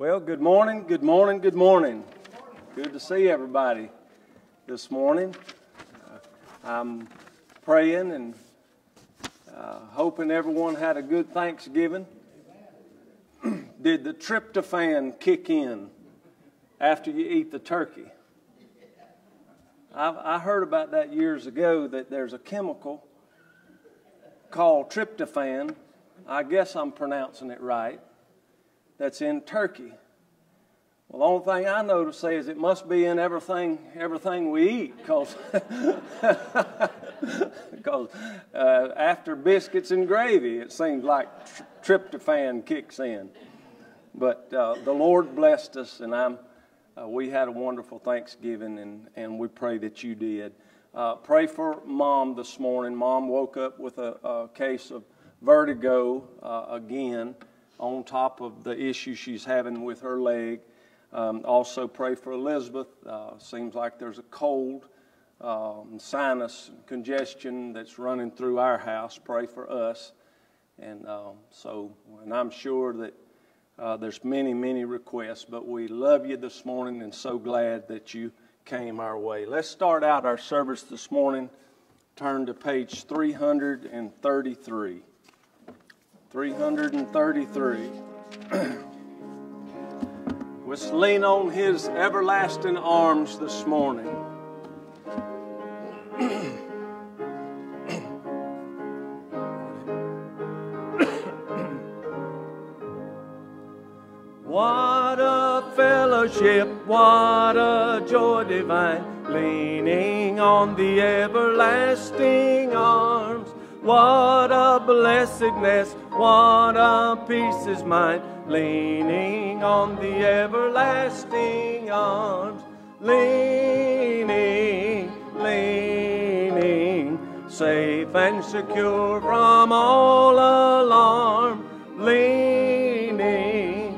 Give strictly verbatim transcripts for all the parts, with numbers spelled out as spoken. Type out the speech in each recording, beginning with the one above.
Well, good morning, good morning, good morning. Good to see everybody this morning. Uh, I'm praying and uh, hoping everyone had a good Thanksgiving. Did the tryptophan kick in after you eat the turkey? I've, I heard about that years ago, that there's a chemical called tryptophan. I guess I'm pronouncing it right. That's in turkey. Well, the only thing I know to say is it must be in everything everything we eat, because because uh, after biscuits and gravy, it seems like tryptophan kicks in. But uh, the Lord blessed us, and I'm uh, we had a wonderful Thanksgiving, and, and we pray that you did. Uh, pray for Mom this morning. Mom woke up with a, a case of vertigo uh, again, on top of the issue she's having with her leg. Um, also pray for Elizabeth. Uh, seems like there's a cold, um, sinus congestion that's running through our house. Pray for us. And uh, so, and I'm sure that uh, there's many, many requests, but we love you this morning and so glad that you came our way. Let's start out our service this morning. Turn to page three hundred thirty-three. three hundred thirty-three. Let's lean on His everlasting arms this morning. What a fellowship, what a joy divine, leaning on the everlasting arms. What a blessedness, what a peace is mine, leaning on the everlasting arms. Leaning, leaning, safe and secure from all alarm. Leaning,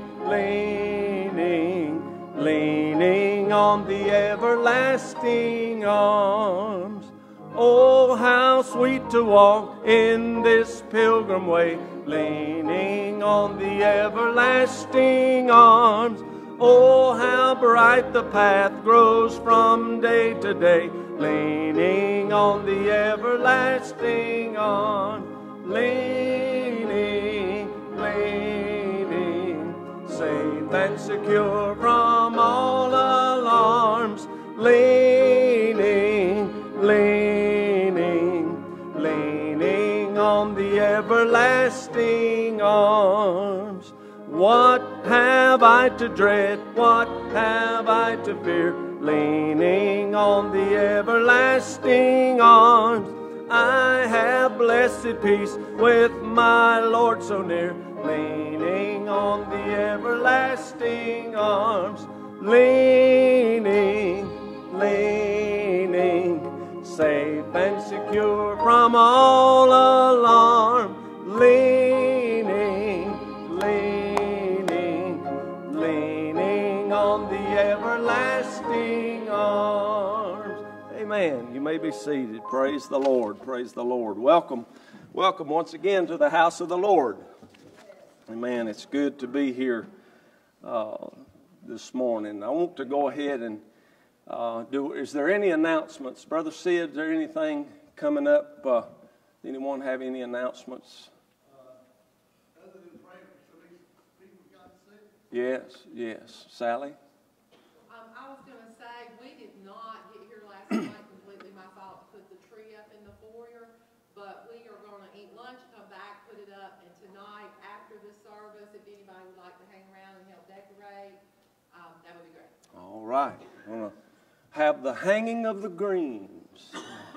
leaning, leaning on the everlasting arms. Oh, how sweet to walk in this pilgrim way, leaning on the everlasting arms. Oh, how bright the path grows from day to day, leaning on the everlasting arms. Leaning, leaning, safe and secure from all alarms. Leaning, leaning, leaning on the everlasting arms. What have I to dread? What have I to fear? Leaning on the everlasting arms. I have blessed peace with my Lord so near, leaning on the everlasting arms. Leaning, leaning, safe and secure from all alarm. Leaning, leaning, leaning on the everlasting arms. Amen. You may be seated. Praise the Lord. Praise the Lord. Welcome. Welcome once again to the house of the Lord. Amen. It's good to be here uh, this morning. I want to go ahead and Uh, do, is there any announcements? Brother Sid, is there anything coming up? Uh, anyone have any announcements? Uh, other than praying for some of these people who got sick? Yes, yes. Sally? Um, I was going to say, we did not get here last night, completely my fault, to put the tree up in the foyer, but we are going to eat lunch, come back, put it up, and tonight, after the service, if anybody would like to hang around and help decorate, um, that would be great. All right. I'm gonna have the hanging of the greens.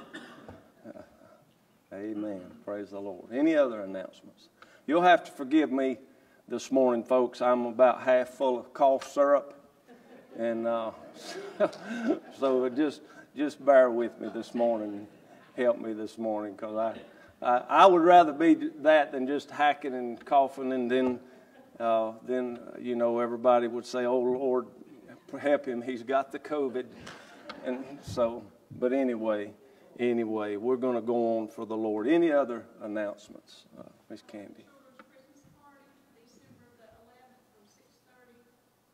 Amen. Praise the Lord. Any other announcements? You'll have to forgive me this morning, folks. I'm about half full of cough syrup, and uh, so just just bear with me this morning. Help me this morning, because I, I I would rather be that than just hacking and coughing, and then uh, then you know everybody would say, "Oh Lord, help him, he's got the COVID." And so, but anyway, anyway, we're going to go on for the Lord. Any other announcements, uh, Miss Candy? Christmas party, December the eleventh from six thirty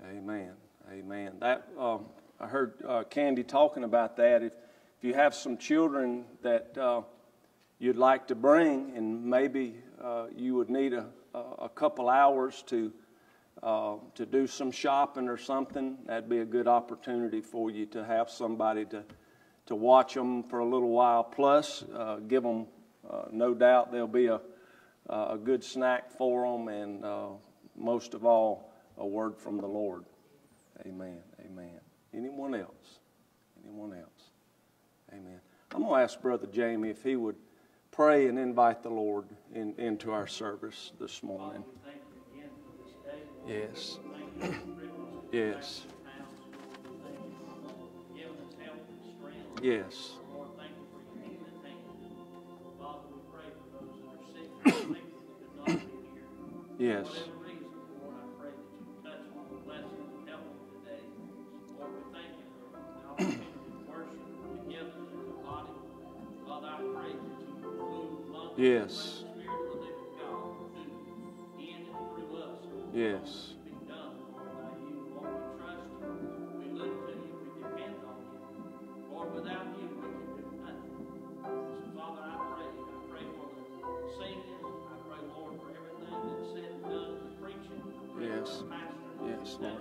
Amen. Amen. That um, I heard uh, Candy talking about that. If if you have some children that uh, you'd like to bring, and maybe uh, you would need a a couple hours to uh, to do some shopping or something, that'd be a good opportunity for you to have somebody to to watch them for a little while. Plus, uh, give them uh, no doubt there'll be a a good snack for them, and uh, most of all, a word from the Lord. Amen. Amen. Anyone else? Anyone else? Amen. I'm going to ask Brother Jamie if he would pray and invite the Lord in, into our service this morning. Yes. Yes. Yes. Yes. Yes. Yes. Yes. Yes, Lord.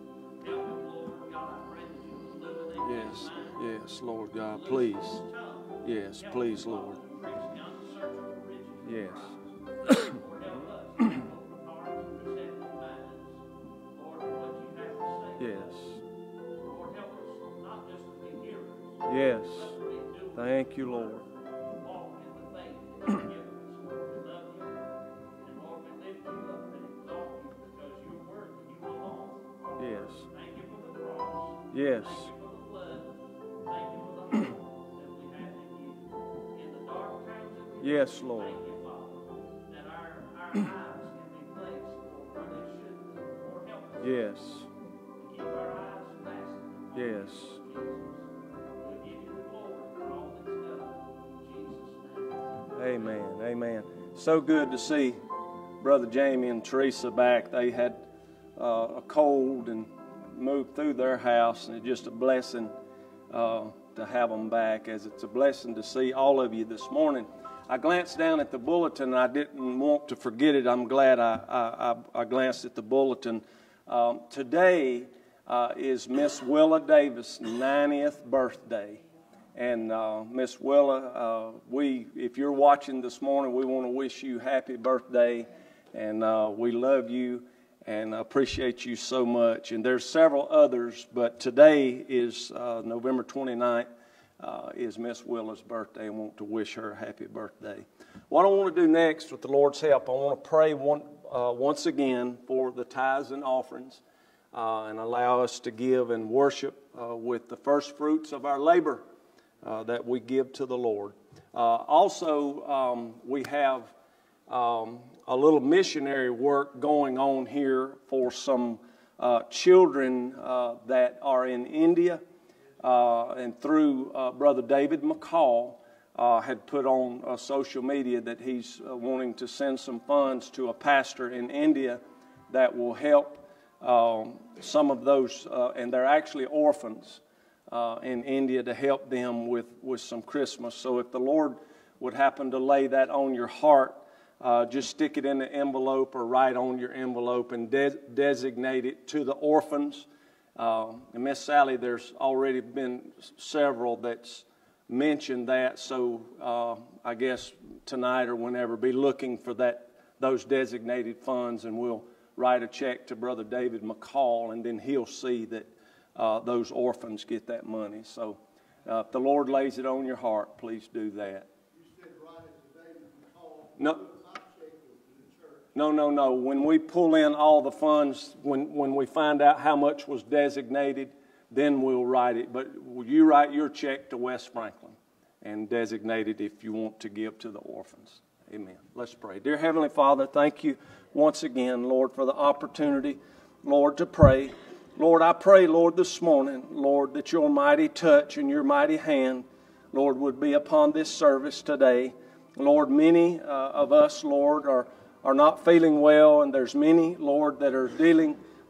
Yes. Yes, Lord God, please. Yes, please, Lord. Yes. Yes. Yes. Thank you, Lord. Yes. Yes. Yes, Lord. Yes. Yes. Amen. Amen. So good to see Brother Jamie and Teresa back. They had uh, a cold and moved through their house, and it's just a blessing uh, to have them back, as it's a blessing to see all of you this morning. I glanced down at the bulletin, and I didn't want to forget it. I'm glad I, I, I glanced at the bulletin. Um, today uh, is Miss Willa Davis' ninetieth birthday. And uh, Miss Willa, uh, we, if you're watching this morning, we want to wish you happy birthday. And uh, we love you and appreciate you so much. And there's several others, but today is uh, November twenty-ninth. Uh, is Miss Willa's birthday, and want to wish her a happy birthday. What I want to do next, with the Lord's help, I want to pray one, uh, once again for the tithes and offerings uh, and allow us to give and worship uh, with the first fruits of our labor uh, that we give to the Lord. Uh, also, um, we have um, a little missionary work going on here for some uh, children uh, that are in India. Uh, and through uh, Brother David McCall, uh, had put on uh, social media that he's uh, wanting to send some funds to a pastor in India that will help um, some of those, uh, and they're actually orphans uh, in India, to help them with, with some Christmas. So if the Lord would happen to lay that on your heart, uh, just stick it in the envelope or write on your envelope and de- designate it to the orphans. Uh, and Miss Sally, there's already been several that's mentioned that, so uh, I guess tonight or whenever, be looking for that those designated funds, and we'll write a check to Brother David McCall, and then he'll see that uh, those orphans get that money. So uh, if the Lord lays it on your heart, please do that. You said write it to David McCall. No. No, no, no. When we pull in all the funds, when, when we find out how much was designated, then we'll write it. But you write your check to West Franklin and designate it if you want to give to the orphans. Amen. Let's pray. Dear Heavenly Father, thank you once again, Lord, for the opportunity, Lord, to pray. Lord, I pray, Lord, this morning, Lord, that your mighty touch and your mighty hand, Lord, would be upon this service today. Lord, many uh, of us, Lord, are are not feeling well, and there's many, Lord, that are dealing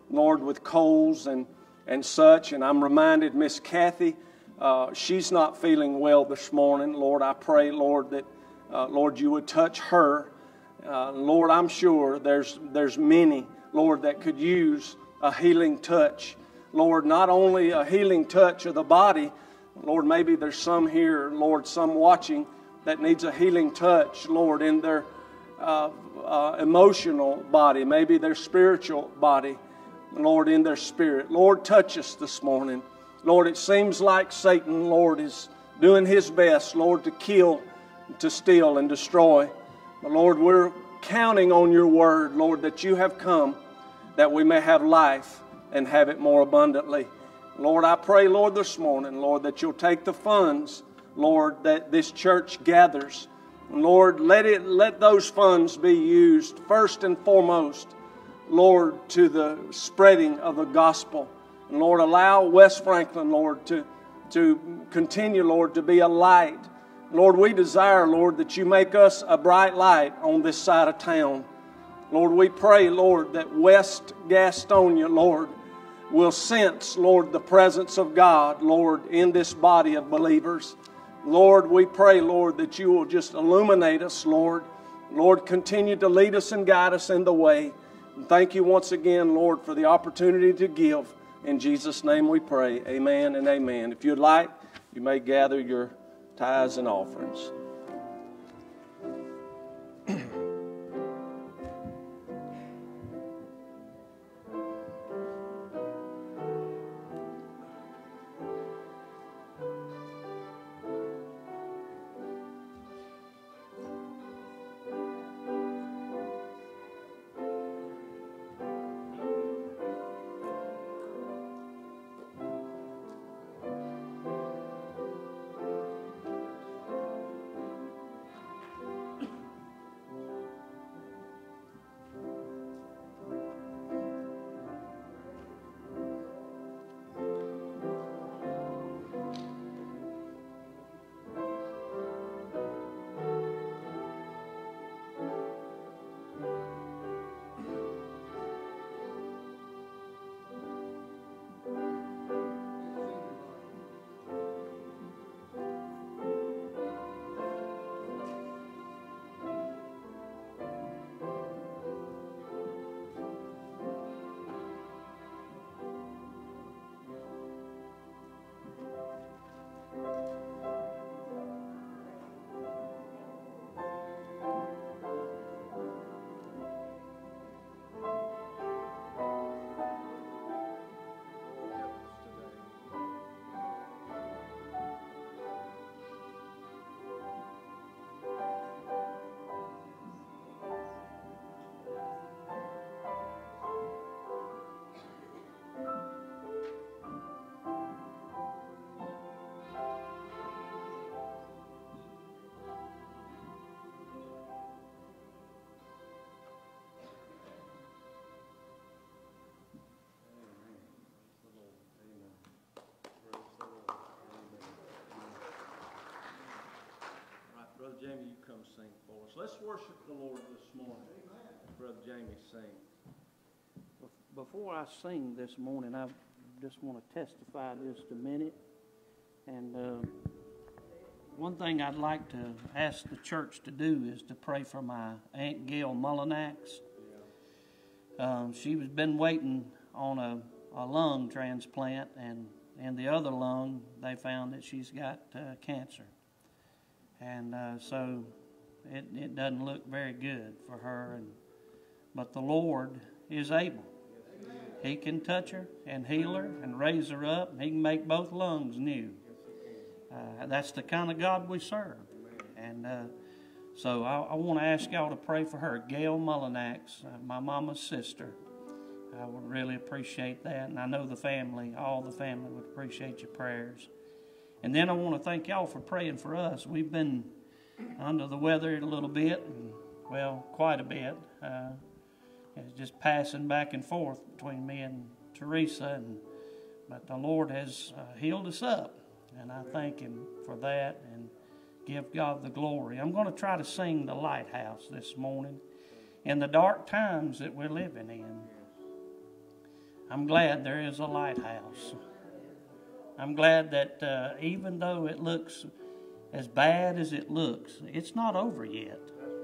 Lord, with colds and, and such. And I'm reminded Miss Kathy, uh, she's not feeling well this morning. Lord, I pray, Lord, that, uh, Lord, you would touch her. Uh, Lord, I'm sure there's there's many, Lord, that could use a healing touch. Lord, not only a healing touch of the body, Lord, maybe there's some here, Lord, some watching that needs a healing touch, Lord, in their uh, uh, emotional body, maybe their spiritual body, Lord, in their spirit. Lord, touch us this morning. Lord, it seems like Satan, Lord, is doing his best, Lord, to kill, to steal, and destroy. But Lord, we're counting on your word, Lord, that you have come that we may have life and have it more abundantly. Lord, I pray, Lord, this morning, Lord, that you'll take the funds, Lord, that this church gathers. Lord, let it let those funds be used first and foremost, Lord, to the spreading of the gospel. And Lord, allow West Franklin, Lord, to, to continue, Lord, to be a light. Lord, we desire, Lord, that you make us a bright light on this side of town. Lord, we pray, Lord, that West Gastonia, Lord, will sense, Lord, the presence of God, Lord, in this body of believers. Lord, we pray, Lord, that you will just illuminate us, Lord. Lord, continue to lead us and guide us in the way. And thank you once again, Lord, for the opportunity to give. In Jesus' name we pray. Amen and amen. If you'd like, you may gather your tithes and offerings. Brother Jamie, you come sing for us. Let's worship the Lord this morning. Brother Jamie, sing. Before I sing this morning, I just want to testify just a minute. And uh, one thing I'd like to ask the church to do is to pray for my Aunt Gail Mullinax. Um, she's been waiting on a, a lung transplant, and in the other lung, they found that she's got uh, cancer. And uh, so it, it doesn't look very good for her. And, but the Lord is able. He can touch her and heal her and raise her up. And he can make both lungs new. Uh, that's the kind of God we serve. And uh, so I, I want to ask y'all to pray for her, Gail Mullinax, uh, my mama's sister. I would really appreciate that. And I know the family, all the family would appreciate your prayers. And then I want to thank y'all for praying for us. We've been under the weather a little bit, and, well, quite a bit. Uh, it's just passing back and forth between me and Teresa, and but the Lord has uh, healed us up, and I thank Him for that and give God the glory. I'm going to try to sing The Lighthouse this morning in the dark times that we're living in. I'm glad there is a lighthouse. I'm glad that uh, even though it looks as bad as it looks, it's not over yet.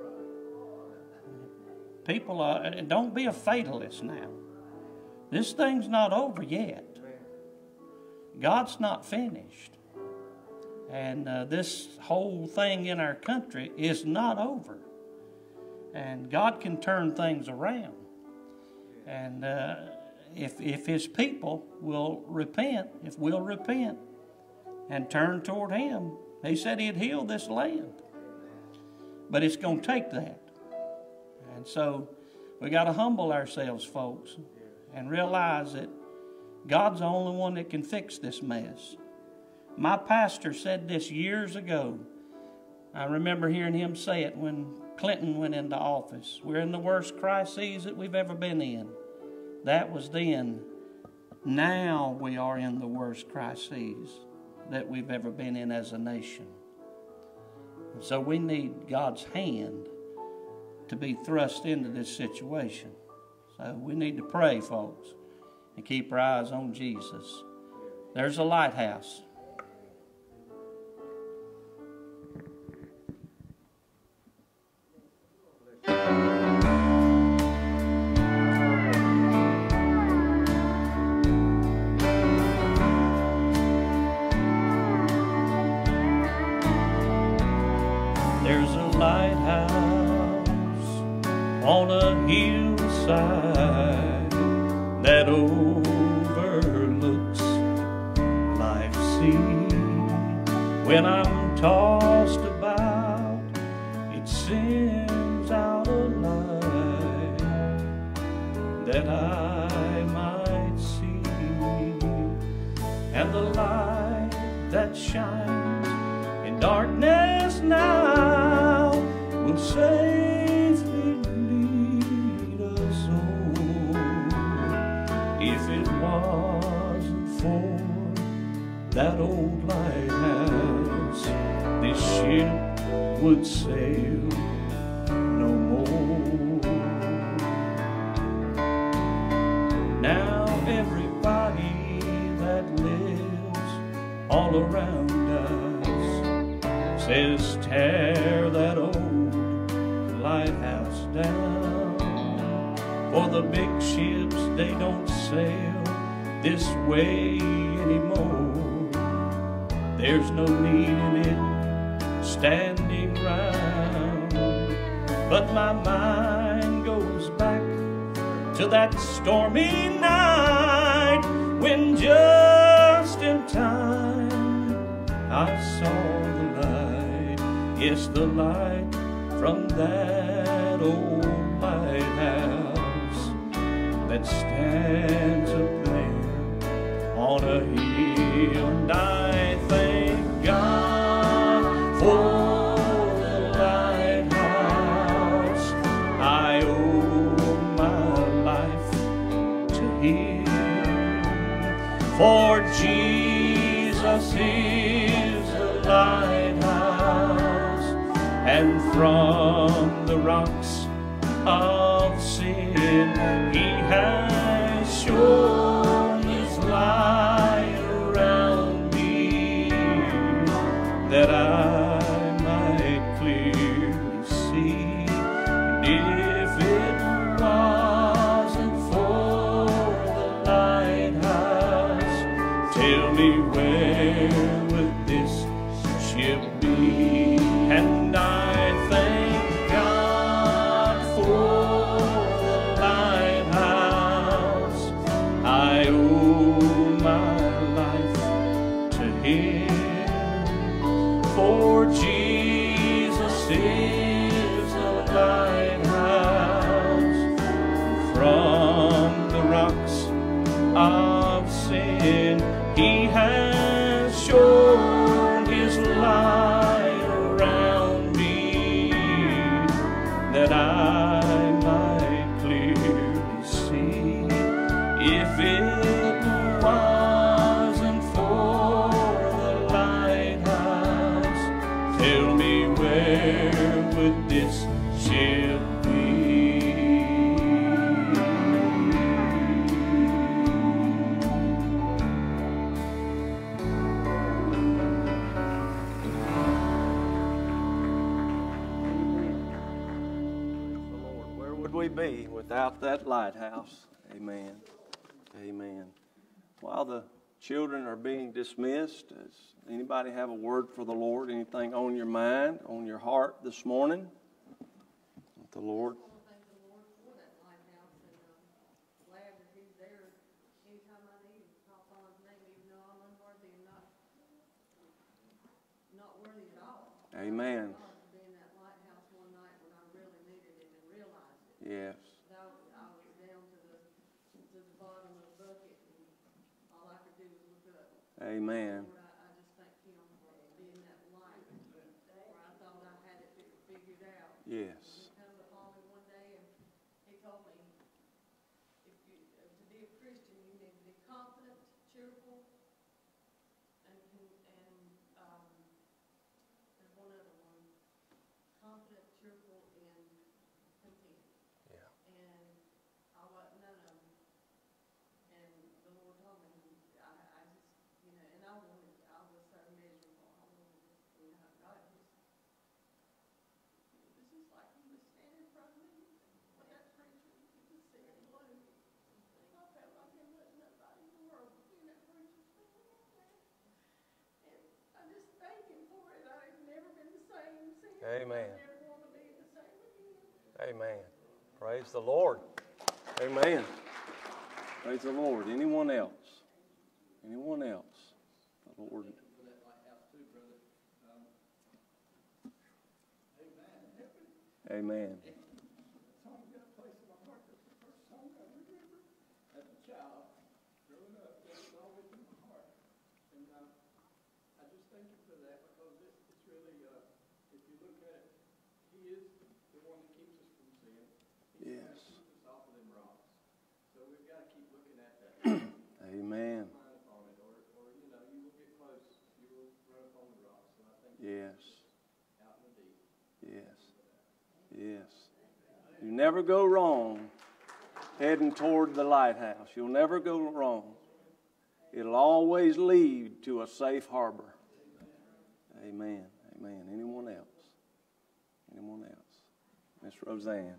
People are, don't be a fatalist now. This thing's not over yet. God's not finished. And uh, this whole thing in our country is not over. And God can turn things around. And uh, if, if His people will repent, if we'll repent and turn toward Him, He said He'd heal this land. But it's going to take that. And so we got to humble ourselves, folks, and realize that God's the only one that can fix this mess. My pastor said this years ago. I remember hearing him say it when Clinton went into office. We're in the worst crises that we've ever been in. That was then. Now we are in the worst crises that we've ever been in as a nation. And so we need God's hand to be thrust into this situation. So we need to pray, folks, and keep our eyes on Jesus. There's a lighthouse. There's a lighthouse on a hillside that overlooks life's sea. When I'm tossed about, it sends out a light that I might see. And the light that shines in darkness now will safely lead us home. If it wasn't for that old lighthouse, this ship would sail no more. Now everybody that lives all around us says tear that old lighthouse down, for the big ships, they don't sail this way anymore. There's no need in it standing round. But my mind goes back to that stormy night when just in time I saw the light. Yes, the light from that old lighthouse that stands up there on a hill. And I thank God for the lighthouse. I owe my life to Him, for Jesus is the lighthouse, and from the rocks of sin He has shown His light around me, that I might clearly see. And if it wasn't for the lighthouse, tell me where would this ship be? And I thank God for the lighthouse. I owe my life to Him, for Jesus is the lighthouse. From the rocks of sin He has shown His light around me, that I might clearly see. If it wasn't for the lighthouse, tell me where would this ship be? we be without that lighthouse? Amen. Amen. While the children are being dismissed, does anybody have a word for the Lord? Anything on your mind, on your heart this morning? With the Lord. I want to thank the Lord for that lighthouse, and I'm glad that He's there anytime I need Him. Call upon His name, even though I'm unworthy and not not worthy at all. Amen. God to be in that lighthouse one night when I really needed Him and realized it. Yes. I was, I was down to the to the bottom of the bucket, and all I could do was look up. Amen. Lord, I, I just thank Him for being that light where I thought I had it figured out. Yes. He come upon me one day and He told me, if you uh, to be a Christian, you need to be confident, cheerful, and and um, there's one other one, confident, cheerful, and content. Yeah. And I wasn't none of them. And the Lord told me, I, I just, you know, and I wanted, I was so miserable. I wanted, you know, God just, it was just like He was standing in front of me when that preacher was just sitting alone. I felt like there wasn't nobody in the world but me and that preacher standing up there. And I just thank Him for it. I've never been the same since. Amen. I never want to be the same again. Amen. Praise the Lord. Amen. Praise the Lord. Anyone else? Anyone else? The Lord. For that lighthouse too, brother. Um, Amen. That song got a place in my heart. That's the first song I remember as a child growing up. That was always in my heart. And um, I just thank you for that, because it, it's really, uh, if you look at it, He is the one that keeps us from sin. He's the one that Yes. keeps us off of them rocks. So we've got to keep looking at that. Amen. Mind upon it, or, or you know, you will get close. You will run upon the rocks. So I think Yes. out in the deep. Yes. Yes. You never go wrong heading toward the lighthouse. You'll never go wrong. It'll always lead to a safe harbor. Amen. Amen. Anyone else? Anyone else? Miss Roseanne.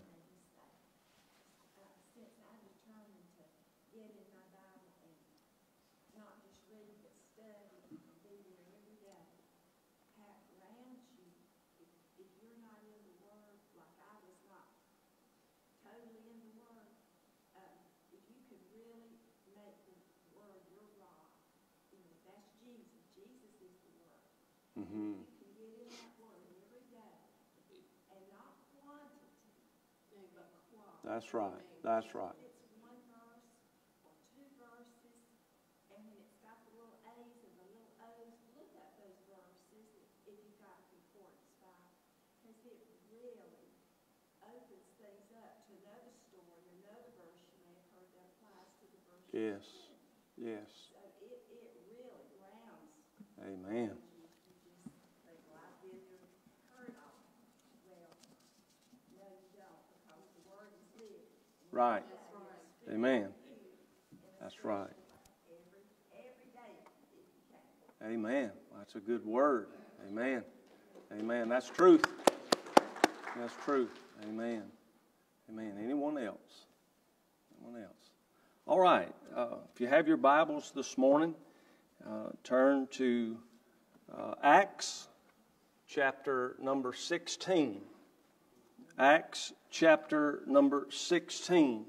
Since I determined to get in my Bible and not just read but study and be there every day, have around you, if, if you're not in the Word, like I was not totally in the Word, uh, if you could really make the Word your rock, you know, that's Jesus. Jesus is the Word. Mm-hmm. You can get in that Word every day, and not quantity, but quality. That's right. That's right. It's one verse or two verses, and when it's got the little A's and the little O's, look up those verses if you've got a concordance Bible, because it really opens things up to another story, another verse you may have heard that applies to the verse. Yes. Yes. So it, it really grounds. Amen. You, you just think, well, I've been there, heard all. Well, no, you don't, because the Word is living. Right. That's right. Amen. That's right. Every, every day, if you can. Amen. That's a good word. Amen. Amen. That's truth. That's truth. Amen. Amen. Anyone else? Anyone else? All right. Uh, if you have your Bibles this morning, uh, turn to uh, Acts chapter number sixteen. Acts chapter number sixteen.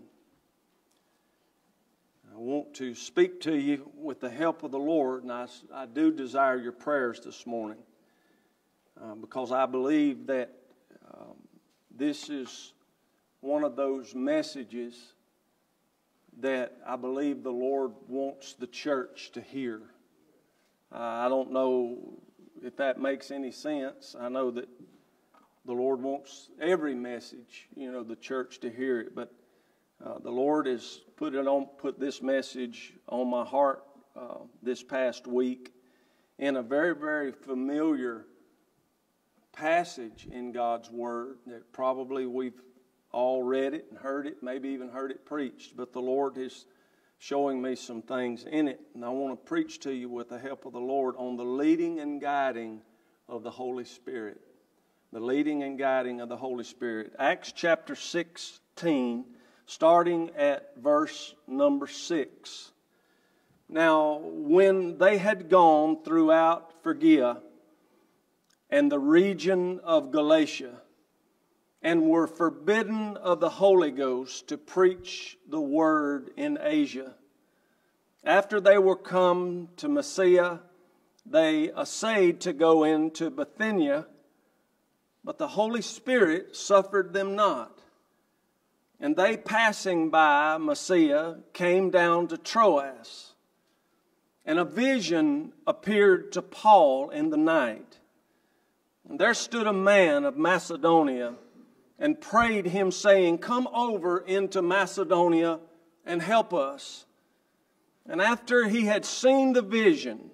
I want to speak to you with the help of the Lord, and I, I do desire your prayers this morning uh, because I believe that um, this is one of those messages that I believe the Lord wants the church to hear. Uh, I don't know if that makes any sense. I know that the Lord wants every message, you know, the church to hear it, but Uh, the Lord has put it on, put this message on my heart uh, this past week in a very, very familiar passage in God's Word that probably we've all read it and heard it, maybe even heard it preached. But the Lord is showing me some things in it, and I want to preach to you with the help of the Lord on the leading and guiding of the Holy Spirit. the leading and guiding of the Holy Spirit. Acts chapter sixteen, starting at verse number six. Now, when they had gone throughout Phrygia and the region of Galatia, and were forbidden of the Holy Ghost to preach the word in Asia, after they were come to Mysia, they essayed to go into Bithynia, but the Holy Spirit suffered them not. And they, passing by Mysia, came down to Troas. And a vision appeared to Paul in the night. And there stood a man of Macedonia, and prayed him, saying, Come over into Macedonia and help us. And after he had seen the vision,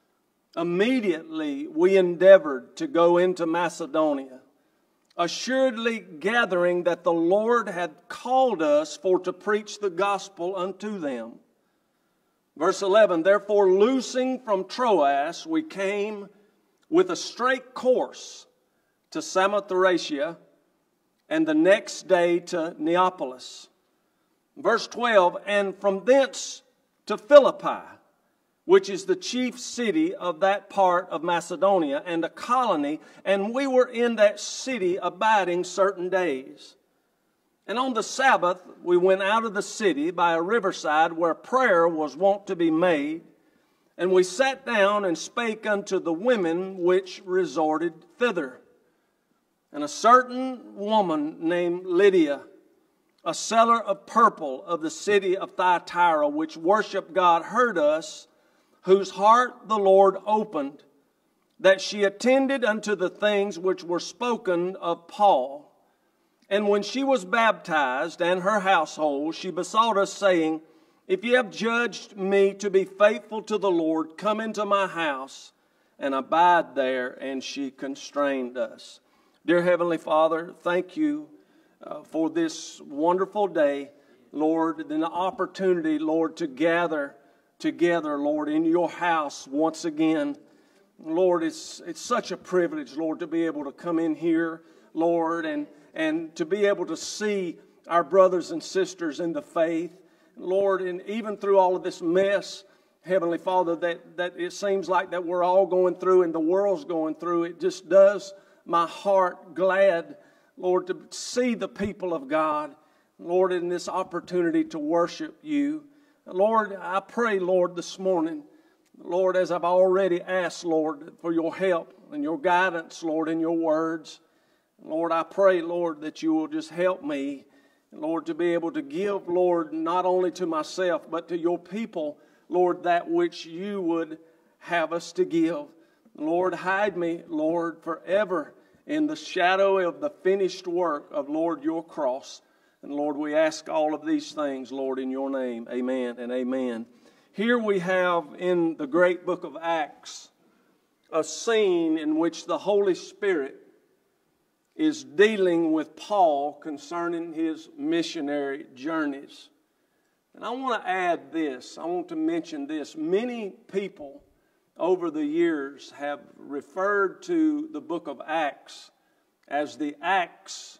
immediately we endeavored to go into Macedonia, assuredly gathering that the Lord had called us for to preach the gospel unto them. Verse eleven, Therefore loosing from Troas, we came with a straight course to Samothracia, and the next day to Neapolis. Verse twelve, And from thence to Philippi, which is the chief city of that part of Macedonia, and a colony, and we were in that city abiding certain days. And on the Sabbath we went out of the city by a riverside where prayer was wont to be made, and we sat down and spake unto the women which resorted thither. And a certain woman named Lydia, a seller of purple of the city of Thyatira, which worshiped God, heard us, whose heart the Lord opened, that she attended unto the things which were spoken of Paul. And when she was baptized, and her household, she besought us, saying, If ye have judged me to be faithful to the Lord, come into my house and abide there. And she constrained us. Dear Heavenly Father, thank you uh, for this wonderful day, Lord, and the opportunity, Lord, to gather together, Lord, in your house once again. Lord, it's it's such a privilege, Lord, to be able to come in here, Lord, and, and to be able to see our brothers and sisters in the faith, Lord, and even through all of this mess, Heavenly Father, that, that it seems like that we're all going through and the world's going through, it just does my heart glad, Lord, to see the people of God, Lord, in this opportunity to worship you. Lord, I pray, Lord, this morning, Lord, as I've already asked, Lord, for your help and your guidance, Lord, in your words. Lord, I pray, Lord, that you will just help me, Lord, to be able to give, Lord, not only to myself, but to your people, Lord, that which you would have us to give. Lord, hide me, Lord, forever in the shadow of the finished work of, Lord, your cross. And Lord, we ask all of these things, Lord, in your name. Amen and amen. Here we have in the great book of Acts a scene in which the Holy Spirit is dealing with Paul concerning his missionary journeys. And I want to add this. I want to mention this. Many people over the years have referred to the book of Acts as the Acts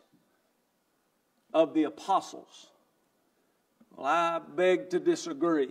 of the Apostles. Well, I beg to disagree.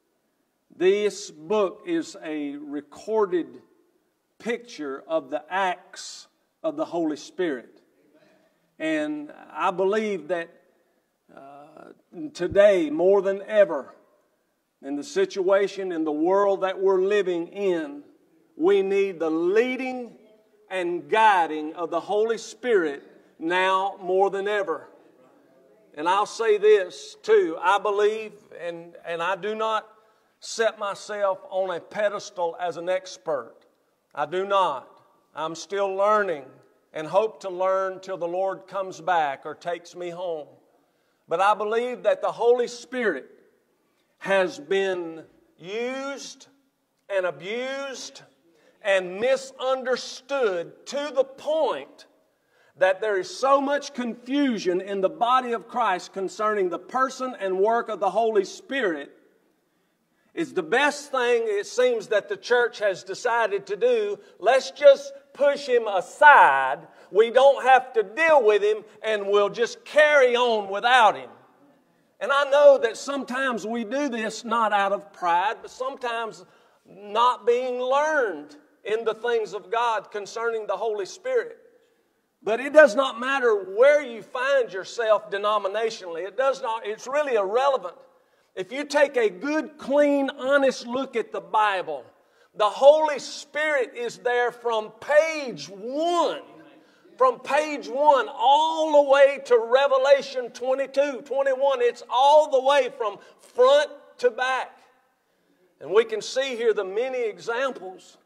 This book is a recorded picture of the acts of the Holy Spirit. And I believe that uh, today, more than ever, in the situation, in the world that we're living in, we need the leading and guiding of the Holy Spirit now more than ever. And I'll say this too, I believe, and, and I do not set myself on a pedestal as an expert. I do not. I'm still learning and hope to learn till the Lord comes back or takes me home. But I believe that the Holy Spirit has been used and abused and misunderstood to the point that there is so much confusion in the body of Christ concerning the person and work of the Holy Spirit. It's the best thing it seems that the church has decided to do. Let's just push him aside. We don't have to deal with him, and we'll just carry on without him. And I know that sometimes we do this not out of pride, but sometimes not being learned in the things of God concerning the Holy Spirit. But it does not matter where you find yourself denominationally. It does not, it's really irrelevant. If you take a good, clean, honest look at the Bible, the Holy Spirit is there from page one. From page one all the way to Revelation twenty-two, twenty-one. It's all the way from front to back. And we can see here the many examples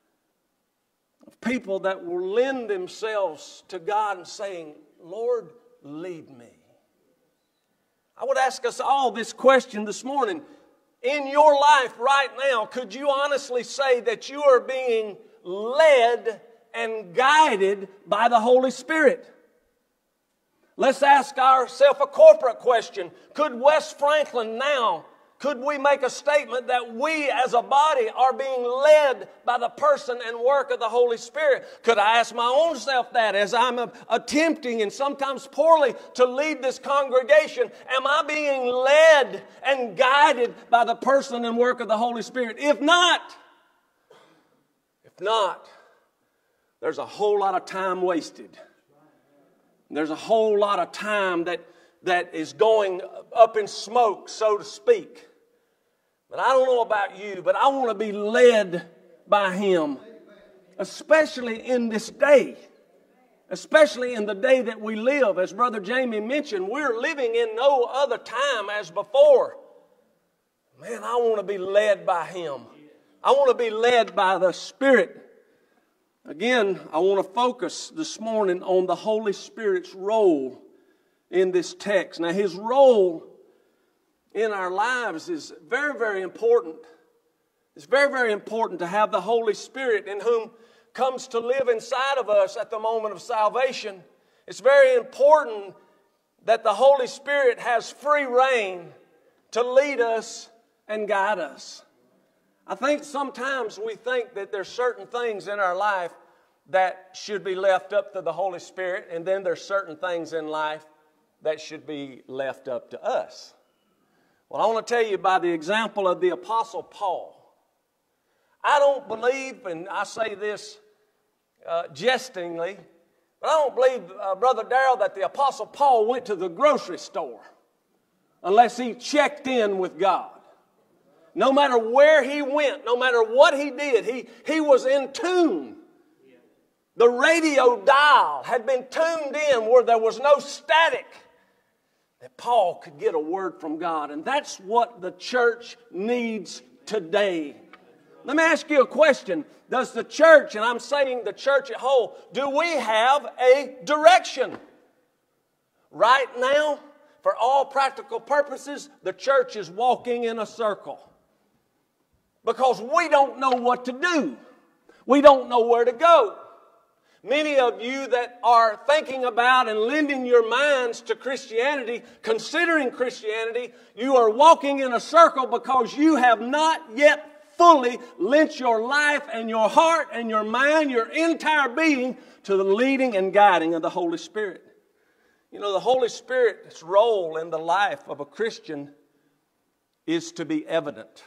of people that will lend themselves to God and saying, Lord, lead me. I would ask us all this question this morning. In your life right now, could you honestly say that you are being led and guided by the Holy Spirit? Let's ask ourselves a corporate question. Could West Franklin now, could we make a statement that we as a body are being led by the person and work of the Holy Spirit? Could I ask my own self that as I'm attempting and sometimes poorly to lead this congregation? Am I being led and guided by the person and work of the Holy Spirit? If not, if not, there's a whole lot of time wasted. There's a whole lot of time that, that is going up in smoke, so to speak. But I don't know about you, but I want to be led by Him, especially in this day, especially in the day that we live. As Brother Jamie mentioned, we're living in no other time as before. Man, I want to be led by Him. I want to be led by the Spirit. Again, I want to focus this morning on the Holy Spirit's role in this text. Now, His role in our lives is very, very important. It's very, very important to have the Holy Spirit in whom comes to live inside of us at the moment of salvation. It's very important that the Holy Spirit has free reign to lead us and guide us. I think sometimes we think that there's certain things in our life that should be left up to the Holy Spirit, and then there's certain things in life that should be left up to us. Well, I want to tell you by the example of the Apostle Paul. I don't believe, and I say this uh, jestingly, but I don't believe, uh, Brother Darrell, that the Apostle Paul went to the grocery store unless he checked in with God. No matter where he went, no matter what he did, he, he was in tune. The radio dial had been tuned in where there was no static, that Paul could get a word from God. And that's what the church needs today. Let me ask you a question. Does the church, and I'm saying the church at whole, do we have a direction? Right now, for all practical purposes, the church is walking in a circle. Because we don't know what to do. We don't know where to go. Many of you that are thinking about and lending your minds to Christianity, considering Christianity, you are walking in a circle because you have not yet fully lent your life and your heart and your mind, your entire being, to the leading and guiding of the Holy Spirit. You know, the Holy Spirit's role in the life of a Christian is to be evident.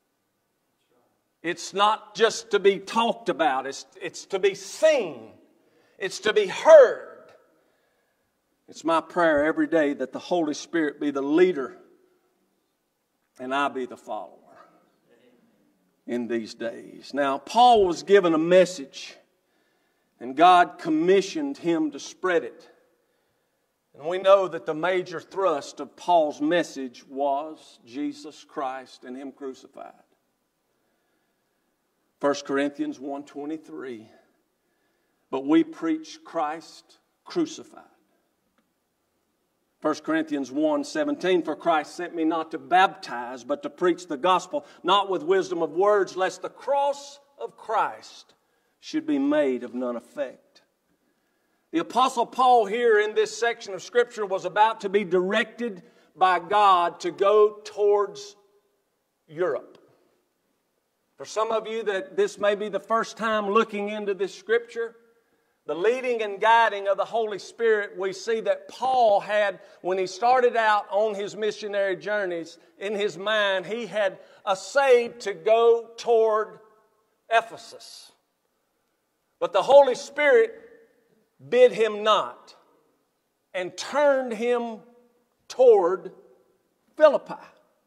It's not just to be talked about. It's, it's to be seen. It's to be heard. It's my prayer every day that the Holy Spirit be the leader and I be the follower in these days. Now, Paul was given a message and God commissioned him to spread it. And we know that the major thrust of Paul's message was Jesus Christ and Him crucified. First Corinthians one twenty-three. But we preach Christ crucified. First Corinthians one seventeen. For Christ sent me not to baptize, but to preach the gospel, not with wisdom of words, lest the cross of Christ should be made of none effect. The Apostle Paul here in this section of Scripture was about to be directed by God to go towards Europe. For some of you that this may be the first time looking into this scripture, the leading and guiding of the Holy Spirit, we see that Paul had, when he started out on his missionary journeys, in his mind, he had essayed to go toward Ephesus. But the Holy Spirit bid him not and turned him toward Philippi.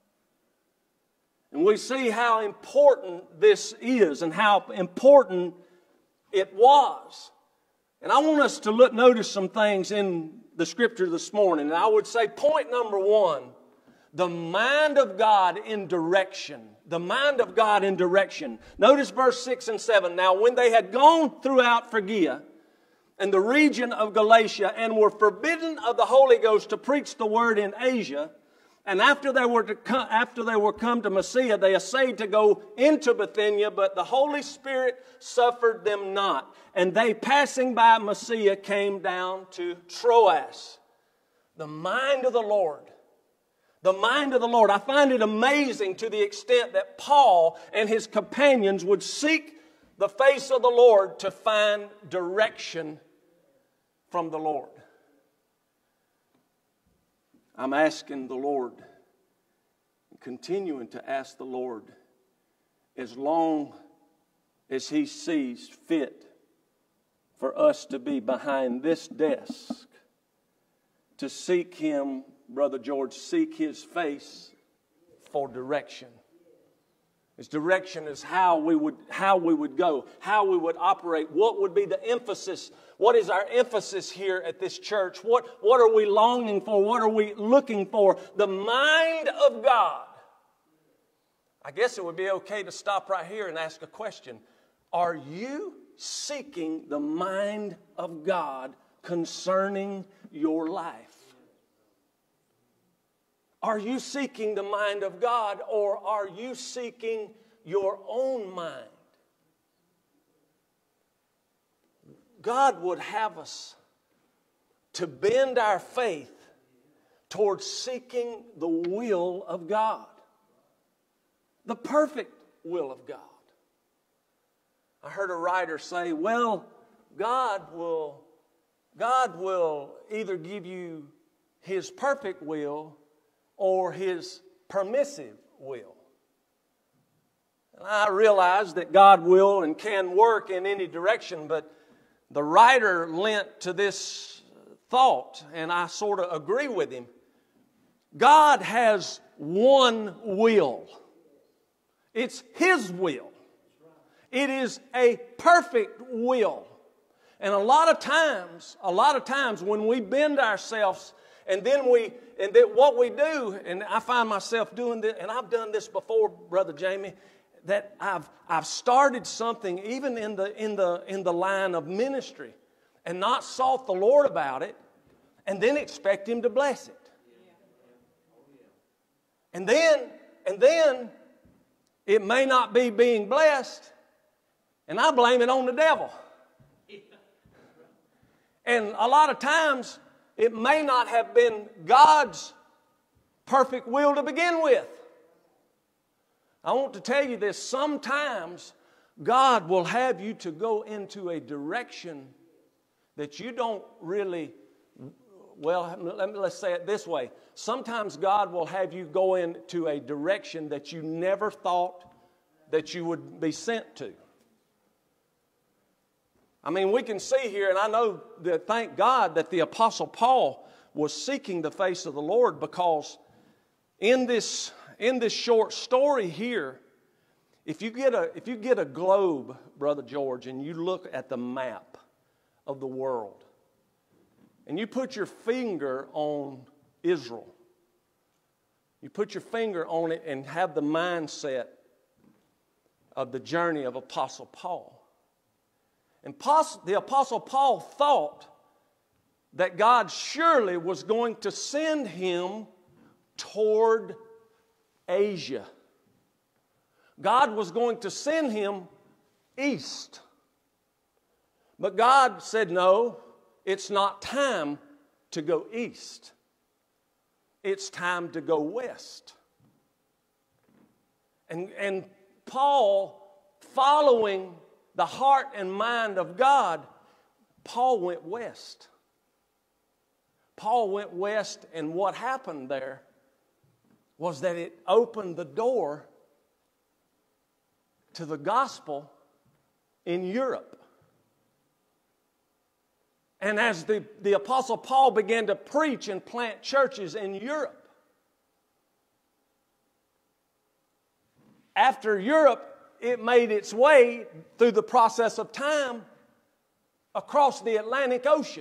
And we see how important this is and how important it was. And I want us to look, notice some things in the scripture this morning. And I would say point number one, the mind of God in direction. The mind of God in direction. Notice verse six and seven. Now when they had gone throughout Phrygia and the region of Galatia and were forbidden of the Holy Ghost to preach the word in Asia, and after they were to come, after they were come to Mysia, they essayed to go into Bithynia, but the Holy Spirit suffered them not. And they, passing by Mysia, came down to Troas. The mind of the Lord. The mind of the Lord. I find it amazing to the extent that Paul and his companions would seek the face of the Lord to find direction from the Lord. I'm asking the Lord, continuing to ask the Lord, as long as He sees fit for us to be behind this desk, to seek Him, Brother George, seek His face for direction. His direction is how we would how we would go, how we would operate, what would be the emphasis. What is our emphasis here at this church? What, what are we longing for? What are we looking for? The mind of God. I guess it would be okay to stop right here and ask a question. Are you seeking the mind of God concerning your life? Are you seeking the mind of God, or are you seeking your own mind? God would have us to bend our faith towards seeking the will of God. The perfect will of God. I heard a writer say, well, God will, God will either give you His perfect will or His permissive will. And I realize that God will and can work in any direction, but the writer lent to this thought, and I sort of agree with him. God has one will. It's His will. It is a perfect will. And a lot of times, a lot of times when we bend ourselves and then we, and then what we do, and I find myself doing this, and I've done this before, Brother Jamie, that I've I've started something even in the in the in the line of ministry and not sought the Lord about it, and then expect Him to bless it. And then and then it may not be being blessed, and I blame it on the devil. And a lot of times it may not have been God's perfect will to begin with. I want to tell you this, sometimes God will have you to go into a direction that you don't really, well, let me, let's say it this way. Sometimes God will have you go into a direction that you never thought that you would be sent to. I mean, we can see here, and I know that, thank God, that the Apostle Paul was seeking the face of the Lord, because in this In this short story here, if you get a if you get a globe, Brother George, and you look at the map of the world, and you put your finger on Israel, you put your finger on it and have the mindset of the journey of Apostle Paul. And the Apostle Paul thought that God surely was going to send him toward Asia. God was going to send him east. But God said, no, it's not time to go east. It's time to go west. And, and Paul, following the heart and mind of God, Paul went west. Paul went west, and what happened there was that it opened the door to the gospel in Europe. And as the, the Apostle Paul began to preach and plant churches in Europe, after Europe, it made its way through the process of time across the Atlantic Ocean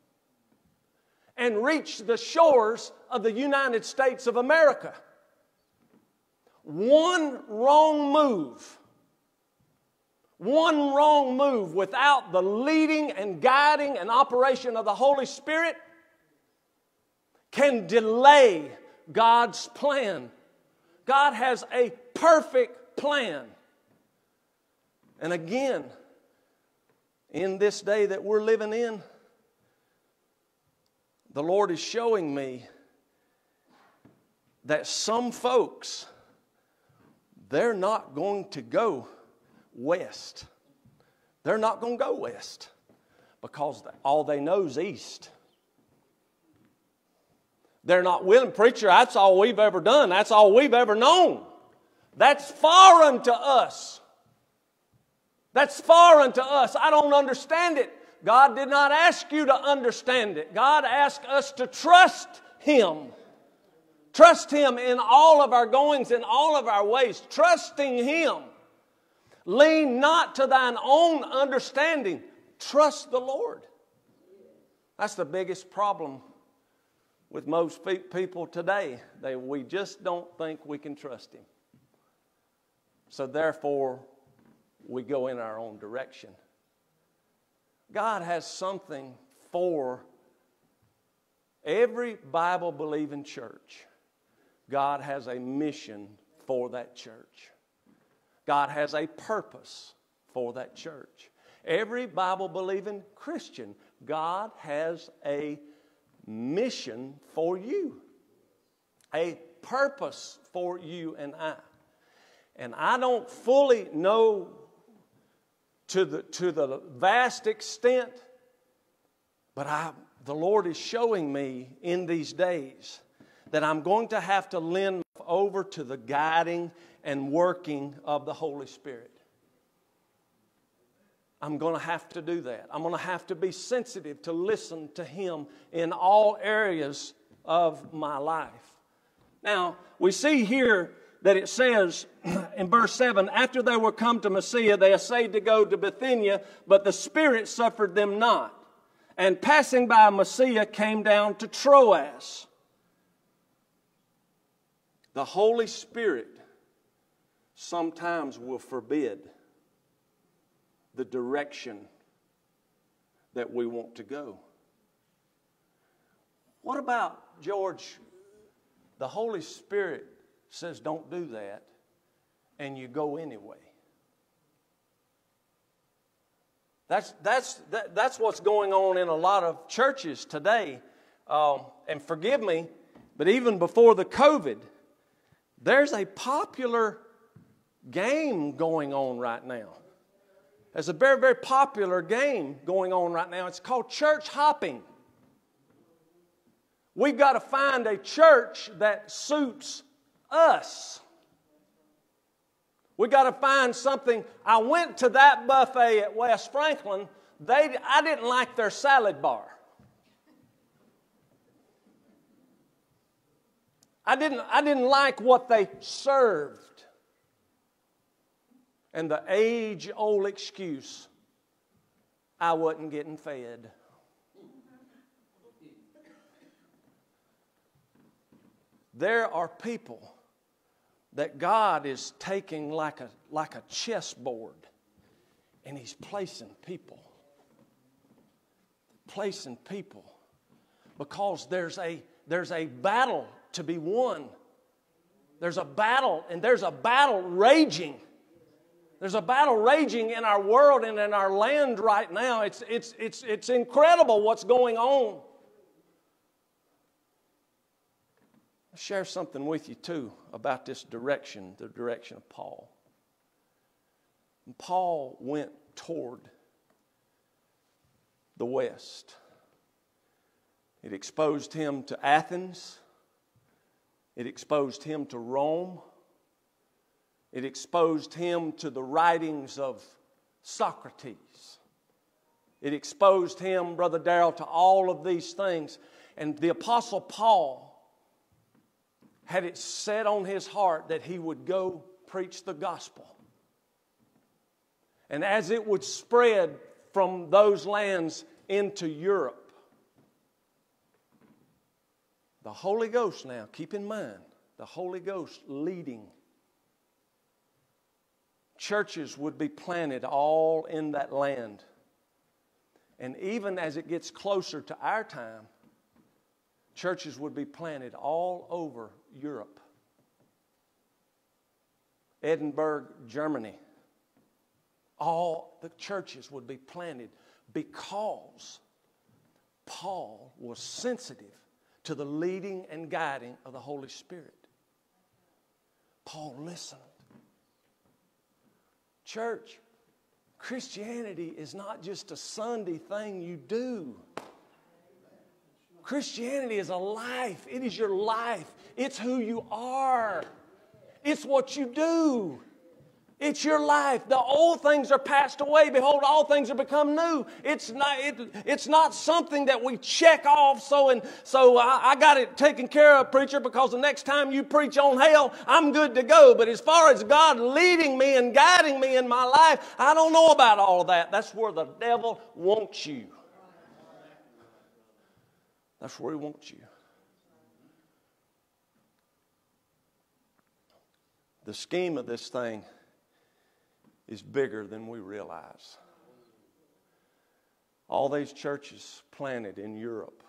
and reached the shores of the United States of America. One wrong move, one wrong move without the leading and guiding and operation of the Holy Spirit can delay God's plan. God has a perfect plan. And again, in this day that we're living in, the Lord is showing me that some folks, they're not going to go west. They're not going to go west because all they know is east. They're not willing. Preacher, that's all we've ever done. That's all we've ever known. That's foreign to us. That's foreign to us. I don't understand it. God did not ask you to understand it. God asked us to trust Him. Trust Him in all of our goings, in all of our ways. Trusting Him. Lean not to thine own understanding. Trust the Lord. That's the biggest problem with most people today. They, we just don't think we can trust Him. So therefore, we go in our own direction. God has something for every Bible-believing church. God has a mission for that church. God has a purpose for that church. Every Bible-believing Christian, God has a mission for you. A purpose for you and I. And I don't fully know to the, to the vast extent, but I, the Lord is showing me in these days that I'm going to have to lend over to the guiding and working of the Holy Spirit. I'm going to have to do that. I'm going to have to be sensitive to listen to Him in all areas of my life. Now, we see here that it says in verse seven, after they were come to Mysia, they essayed to go to Bithynia, but the Spirit suffered them not. And passing by Mysia, came down to Troas. The Holy Spirit sometimes will forbid the direction that we want to go. What about, George, the Holy Spirit says don't do that, and you go anyway? That's, that's, that, that's what's going on in a lot of churches today. Um, and forgive me, but even before the COVID, there's a popular game going on right now. There's a very, very popular game going on right now. It's called church hopping. We've got to find a church that suits us. We've got to find something. I went to that buffet at West Franklin. They, I didn't like their salad bar. I didn't, I didn't like what they served. And the age-old excuse, I wasn't getting fed. There are people that God is taking like a, like a chessboard, and He's placing people. Placing people. Because there's a, there's a battle to be won. There's a battle, and there's a battle raging. There's a battle raging in our world and in our land right now. It's, it's, it's, it's incredible what's going on. I'll share something with you, too, about this direction, the direction of Paul. And Paul went toward the west. It exposed him to Athens. It exposed him to Rome. It exposed him to the writings of Socrates. It exposed him, Brother Darrell, to all of these things. And the Apostle Paul had it set on his heart that he would go preach the gospel. And as it would spread from those lands into Europe, the Holy Ghost now, keep in mind, the Holy Ghost leading. Churches would be planted all in that land. And even as it gets closer to our time, churches would be planted all over Europe. Edinburgh, Germany. All the churches would be planted because Paul was sensitive to the leading and guiding of the Holy Spirit. Paul listened. Church, Christianity is not just a Sunday thing you do. Christianity is a life. It is your life. It's who you are. It's what you do. It's your life. The old things are passed away. Behold, all things are become new. It's not, it, it's not something that we check off so and so I, I got it taken care of, preacher, because the next time you preach on hell, I'm good to go. But as far as God leading me and guiding me in my life, I don't know about all of that. That's where the devil wants you. That's where he wants you. The scheme of this thing is bigger than we realize. All these churches planted in Europe.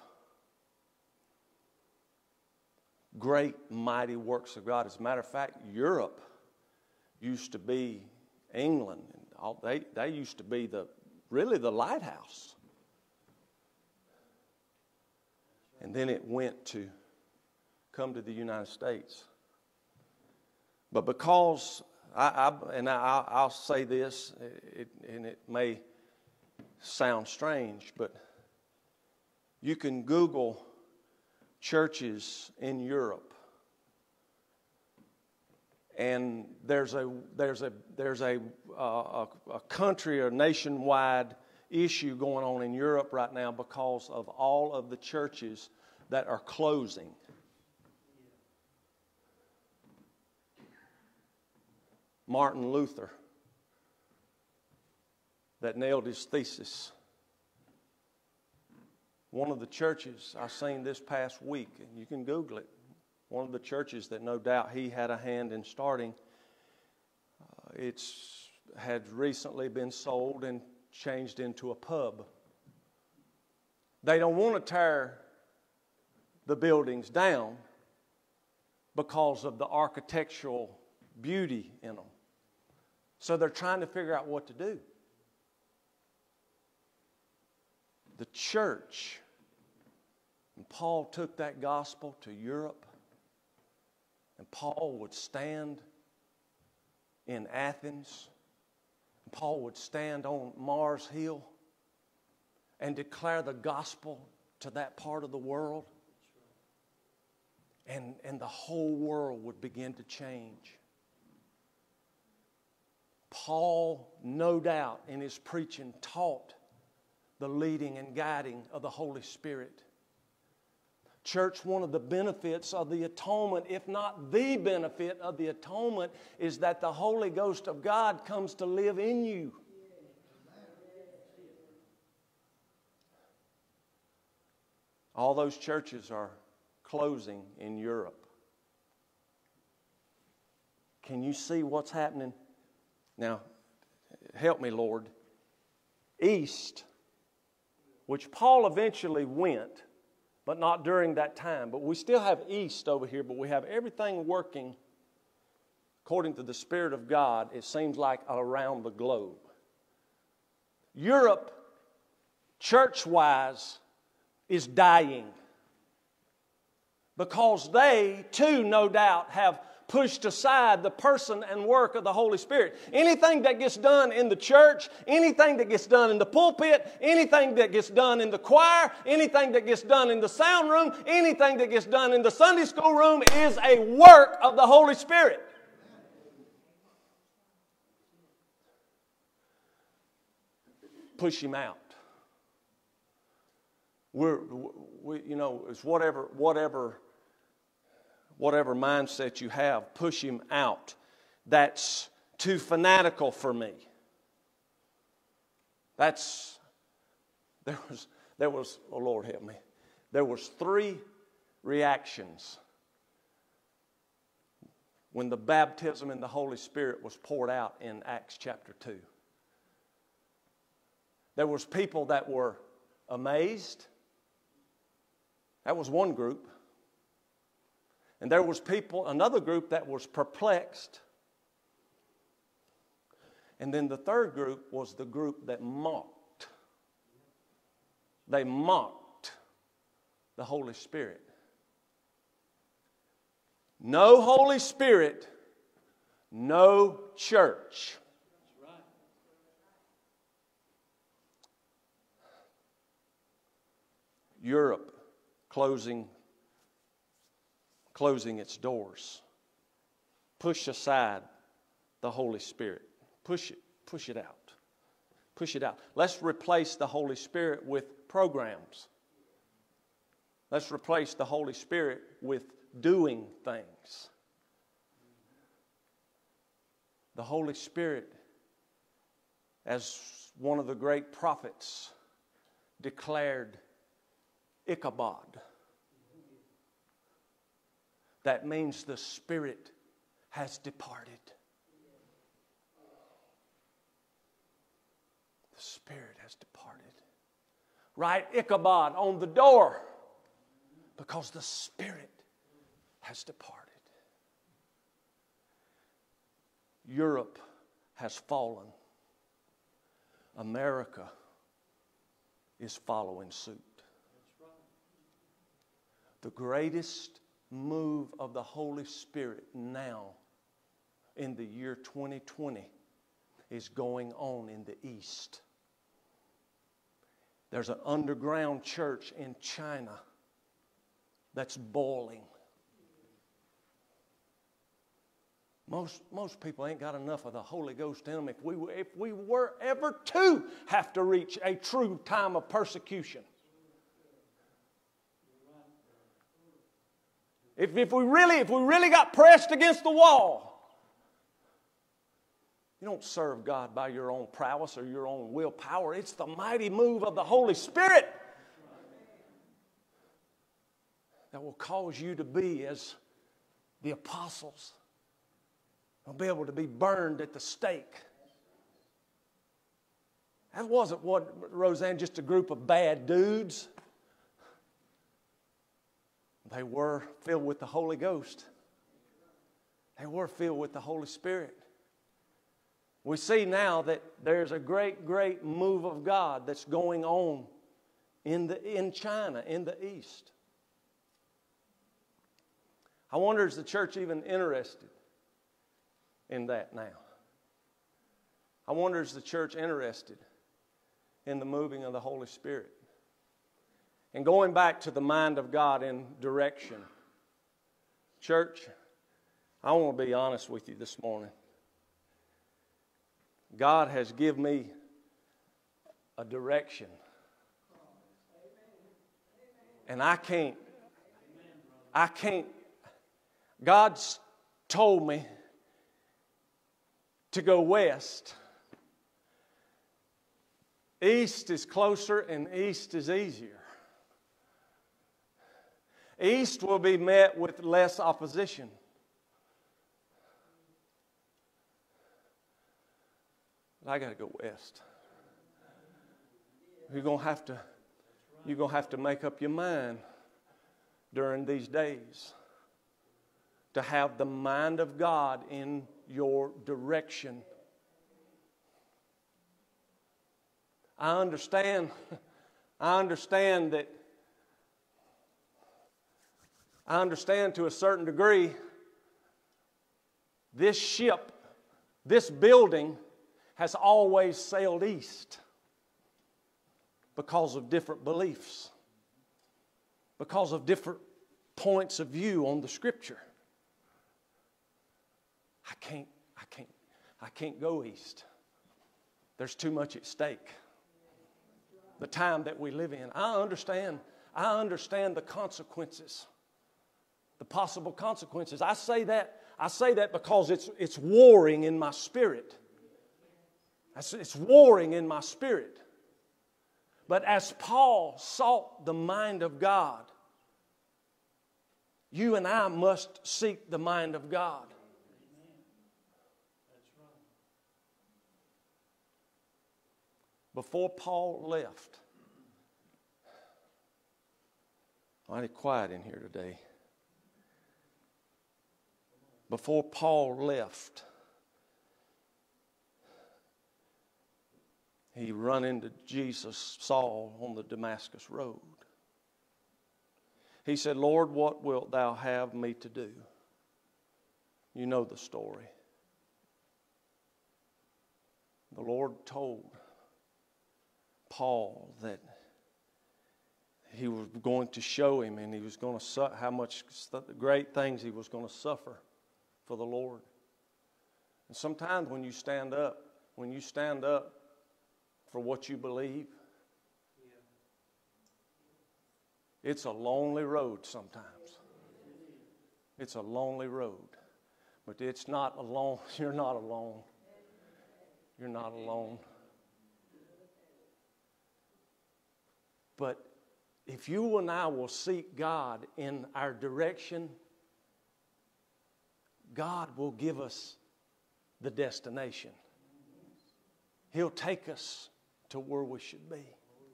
Great, mighty works of God. As a matter of fact, Europe used to be England. And all, they, they used to be the really the lighthouse. And then it went to come to the United States. But because, I, I, and I, I'll say this, it, and it may sound strange, but you can Google churches in Europe, and there's a there's a there's a uh, a, a country or nationwide issue going on in Europe right now because of all of the churches that are closing. Martin Luther, that nailed his thesis. One of the churches I seen this past week, and you can Google it, one of the churches that no doubt he had a hand in starting, uh, it's had recently been sold and changed into a pub. They don't want to tear the buildings down because of the architectural beauty in them. So they're trying to figure out what to do. The church, and Paul took that gospel to Europe, and Paul would stand in Athens, and Paul would stand on Mars Hill and declare the gospel to that part of the world, and, and the whole world would begin to change. Paul, no doubt, in his preaching taught the leading and guiding of the Holy Spirit. Church, one of the benefits of the atonement, if not the benefit of the atonement, is that the Holy Ghost of God comes to live in you. All those churches are closing in Europe. Can you see what's happening? Now, help me, Lord. East, which Paul eventually went, but not during that time. But we still have east over here, but we have everything working according to the Spirit of God, it seems like around the globe. Europe, church-wise, is dying because they, too, no doubt, have pushed aside the person and work of the Holy Spirit. Anything that gets done in the church, anything that gets done in the pulpit, anything that gets done in the choir, anything that gets done in the sound room, anything that gets done in the Sunday school room is a work of the Holy Spirit. Push him out. We're, we, you know, it's whatever, whatever, whatever mindset you have, push him out. That's too fanatical for me. That's, there was, there was, oh Lord help me, there was three reactions when the baptism in the Holy Spirit was poured out in Acts chapter two. There was people that were amazed. That was one group. And there was people, another group that was perplexed. And then the third group was the group that mocked. They mocked the Holy Spirit. No Holy Spirit, no church. Europe closing, closing its doors. Push aside the Holy Spirit. Push it, push it out. Push it out. Let's replace the Holy Spirit with programs. Let's replace the Holy Spirit with doing things. The Holy Spirit, as one of the great prophets declared, Ichabod. That means the Spirit has departed. The Spirit has departed. Write Ichabod on the door because the Spirit has departed. Europe has fallen. America is following suit. The greatest move of the Holy Spirit now in the year twenty twenty is going on in the East. There's an underground church in China that's boiling. Most, most people ain't got enough of the Holy Ghost in them. If we, if we were ever to have to reach a true time of persecution. If, if we really, if we really got pressed against the wall, you don't serve God by your own prowess or your own willpower. It's the mighty move of the Holy Spirit that will cause you to be as the apostles. Will be able to be burned at the stake. That wasn't what, Roseanne, just a group of bad dudes. They were filled with the Holy Ghost. They were filled with the Holy Spirit. We see now that there's a great, great move of God that's going on in, the, in China, in the East. I wonder, is the church even interested in that now? I wonder, is the church interested in the moving of the Holy Spirit? And going back to the mind of God in direction. Church, I want to be honest with you this morning. God has given me a direction. And I can't, I can't, God's told me to go west. East is closer and east is easier. East will be met with less opposition. I got to go west. You're going to have to, you're going to have to make up your mind during these days to have the mind of God in your direction. I understand, I understand that, I understand to a certain degree this ship, this building has always sailed east because of different beliefs, because of different points of view on the Scripture. I can't, I can't, I can't go east. There's too much at stake. The time that we live in. I understand, I understand the consequences, the possible consequences. I say that, I say that because it's, it's warring in my spirit. It's, it's warring in my spirit. But as Paul sought the mind of God, you and I must seek the mind of God. Before Paul left, mighty quiet in here today. Before Paul left, he run into Jesus, Saul, on the Damascus road. He said, Lord, what wilt thou have me to do? You know the story. The Lord told Paul that he was going to show him, and he was going to su- how much great things he was going to suffer for the Lord. And sometimes when you stand up, when you stand up for what you believe, it's a lonely road sometimes. It's a lonely road. But it's not alone. You're not alone. You're not alone. But if you and I will seek God in our direction, God will give us the destination. He'll take us to where we should be.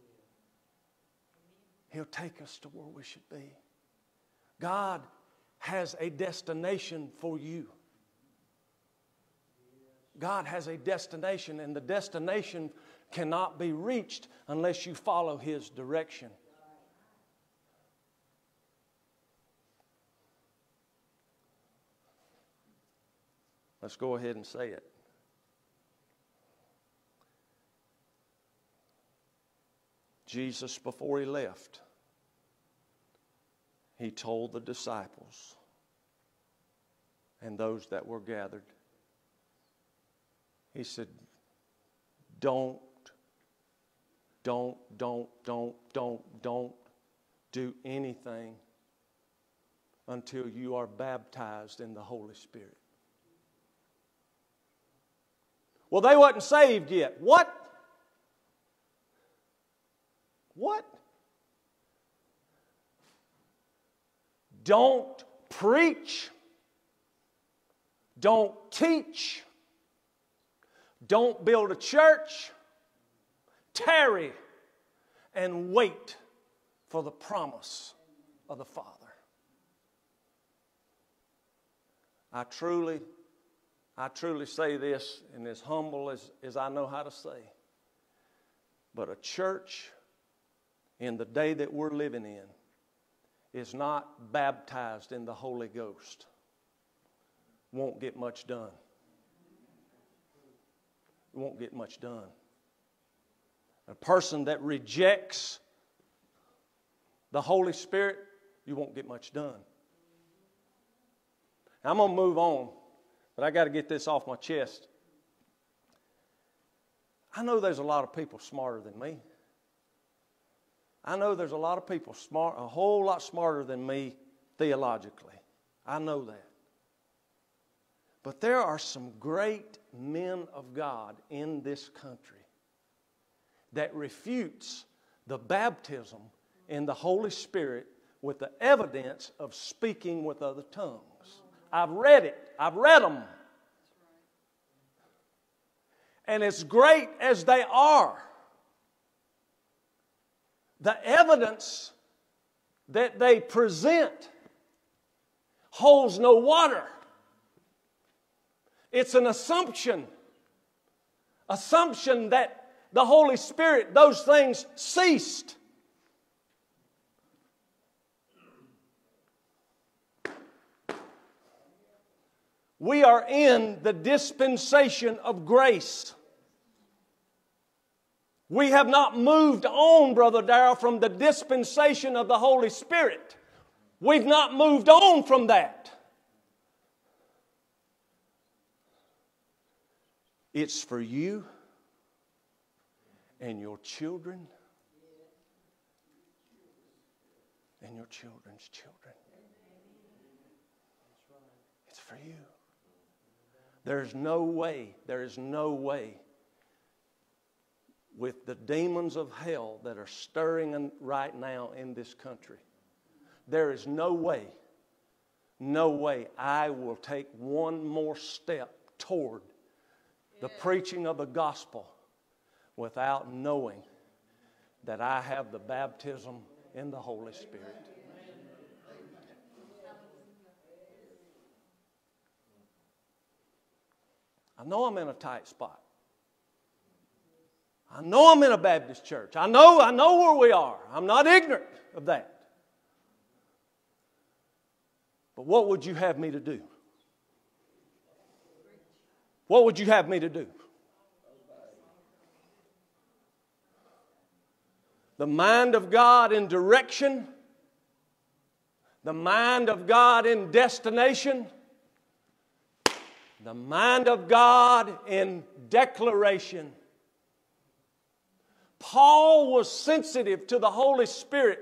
He'll take us to where we should be. God has a destination for you. God has a destination, and the destination cannot be reached unless you follow His direction. Let's go ahead and say it. Jesus, before He left, He told the disciples and those that were gathered, He said, don't, don't, don't, don't, don't, don't do anything until you are baptized in the Holy Spirit. Well, they wasn't saved yet. What? What? Don't preach. Don't teach. Don't build a church. Tarry and wait for the promise of the Father. I truly, I truly say this, and as humble as, as I know how to say, but a church in the day that we're living in is not baptized in the Holy Ghost won't get much done. It won't get much done. A person that rejects the Holy Spirit, you won't get much done. Now, I'm going to move on, but I got to get this off my chest. I know there's a lot of people smarter than me. I know there's a lot of people smart, a whole lot smarter than me theologically. I know that. But there are some great men of God in this country that refutes the baptism in the Holy Spirit with the evidence of speaking with other tongues. I've read it. I've read them. And as great as they are, the evidence that they present holds no water. It's an assumption. Assumption that the Holy Spirit, those things ceased. We are in the dispensation of grace. We have not moved on, Brother Darrell, from the dispensation of the Holy Spirit. We've not moved on from that. It's for you and your children and your children's children. It's for you. There's no way, there is no way with the demons of hell that are stirring right now in this country. There is no way, no way I will take one more step toward the preaching of the gospel without knowing that I have the baptism in the Holy Spirit. I know I'm in a tight spot. I know I'm in a Baptist church. I know, I know where we are. I'm not ignorant of that. But what would you have me to do? What would you have me to do? The mind of God in direction, the mind of God in destination, the mind of God in declaration. Paul was sensitive to the Holy Spirit.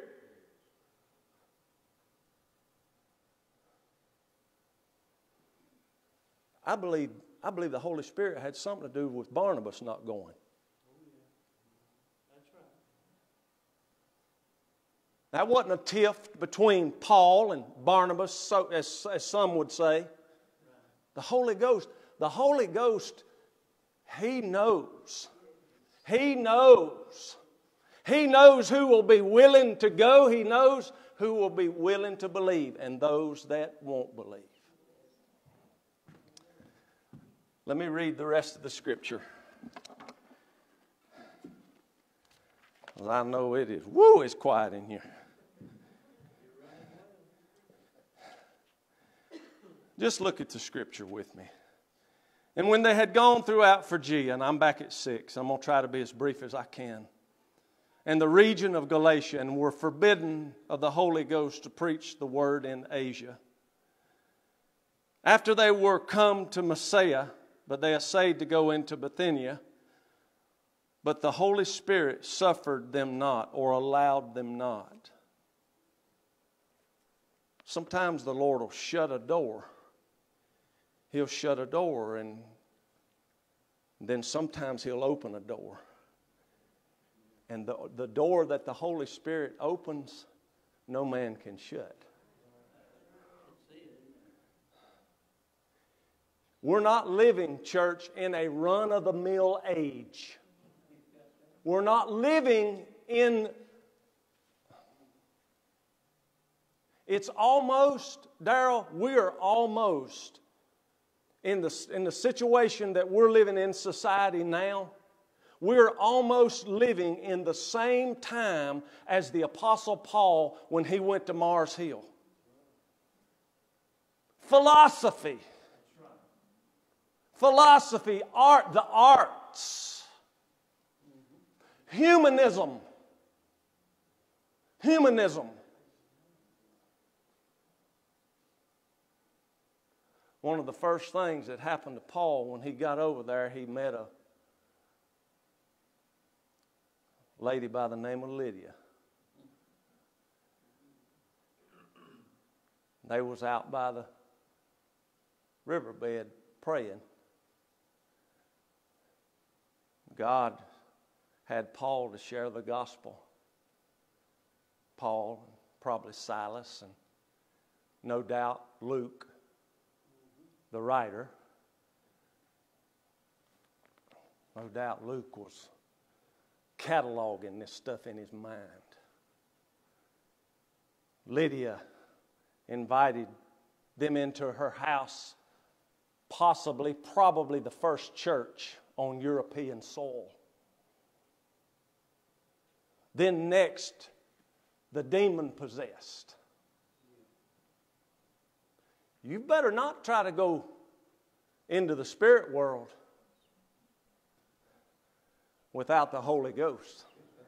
I believe, I believe the Holy Spirit had something to do with Barnabas not going. That wasn't a tiff between Paul and Barnabas, so, as, as some would say. The Holy Ghost, the Holy Ghost, He knows. He knows. He knows who will be willing to go. He knows who will be willing to believe, and those that won't believe. Let me read the rest of the scripture. Well, I know it is. Woo, it's quiet in here. Just look at the scripture with me. And when they had gone throughout Phrygia, and I'm back at six, I'm going to try to be as brief as I can, and the region of Galatia, and were forbidden of the Holy Ghost to preach the word in Asia. After they were come to Mysia, but they essayed to go into Bithynia, but the Holy Spirit suffered them not, or allowed them not. Sometimes the Lord will shut a door. He'll shut a door, and then sometimes He'll open a door. And the, the door that the Holy Spirit opens, no man can shut. We're not living, church, in a run-of-the-mill age. We're not living in... It's almost, Darrell, we are almost in the, in the situation that we're living in society now. We're almost living in the same time as the Apostle Paul when he went to Mars Hill. Philosophy. Philosophy, art, the arts. Humanism. Humanism. One of the first things that happened to Paul when he got over there, he met a lady by the name of Lydia. They was out by the riverbed praying. God had Paul to share the gospel. Paul, probably Silas, and no doubt Luke, the writer. No doubt Luke was cataloging this stuff in his mind. Lydia invited them into her house, possibly, probably the first church on European soil. Then next, the demon-possessed. You better not try to go into the spirit world without the Holy Ghost.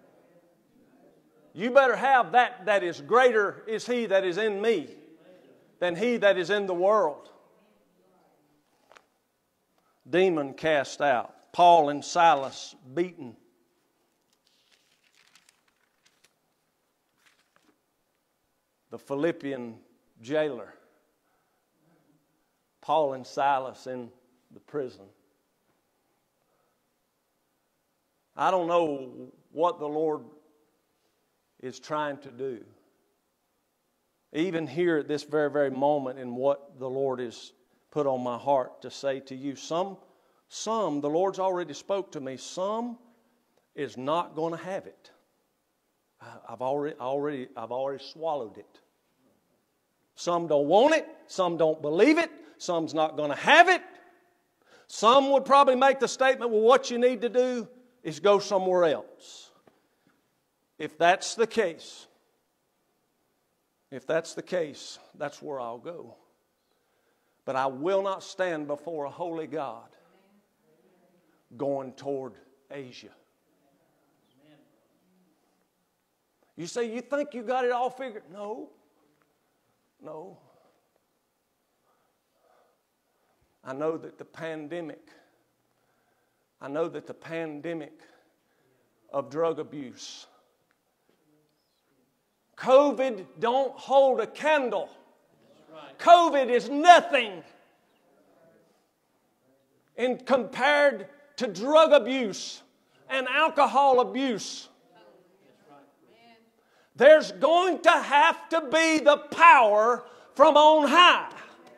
You better have that that is greater is He that is in me than he that is in the world. Demon cast out. Paul and Silas beaten. The Philippian jailer. Paul and Silas in the prison. I don't know what the Lord is trying to do. Even here at this very, very moment in what the Lord has put on my heart to say to you. Some, some, the Lord's already spoke to me, some is not going to have it. I've already, already, I've already swallowed it. Some don't want it. Some don't believe it. Some's not going to have it. Some would probably make the statement, well, what you need to do is go somewhere else. If that's the case, if that's the case, that's where I'll go. But I will not stand before a holy God going toward Asia. You say, you think you got it all figured? No. No. I know that the pandemic, I know that the pandemic of drug abuse, COVID don't hold a candle. COVID is nothing in compared to drug abuse and alcohol abuse. There's going to have to be the power from on high.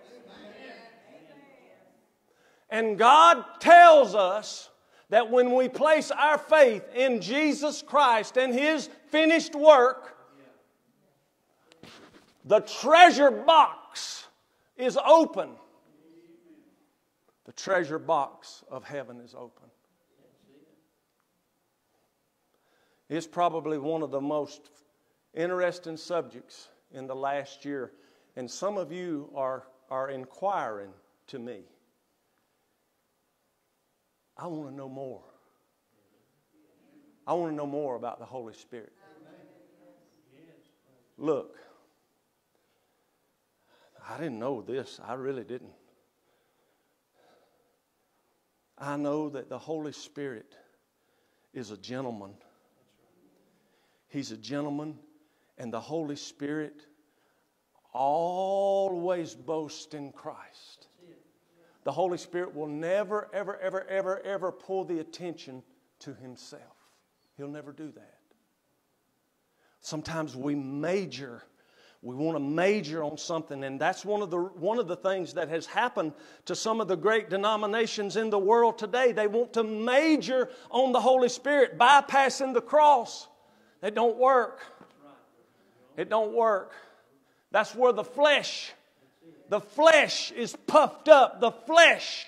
And God tells us that when we place our faith in Jesus Christ and His finished work, the treasure box is open. The treasure box of heaven is open. It's probably one of the most interesting subjects in the last year. And some of you are, are inquiring to me. I want to know more. I want to know more about the Holy Spirit. Look, I didn't know this. I really didn't. I know that the Holy Spirit is a gentleman. He's a gentleman, and the Holy Spirit always boasts in Christ. The Holy Spirit will never, ever, ever, ever, ever pull the attention to Himself. He'll never do that. Sometimes we major. We want to major on something, and that's one of the one of the things that has happened to some of the great denominations in the world today. They want to major on the Holy Spirit, bypassing the cross. It don't work. It don't work. That's where the flesh, the flesh is puffed up. The flesh.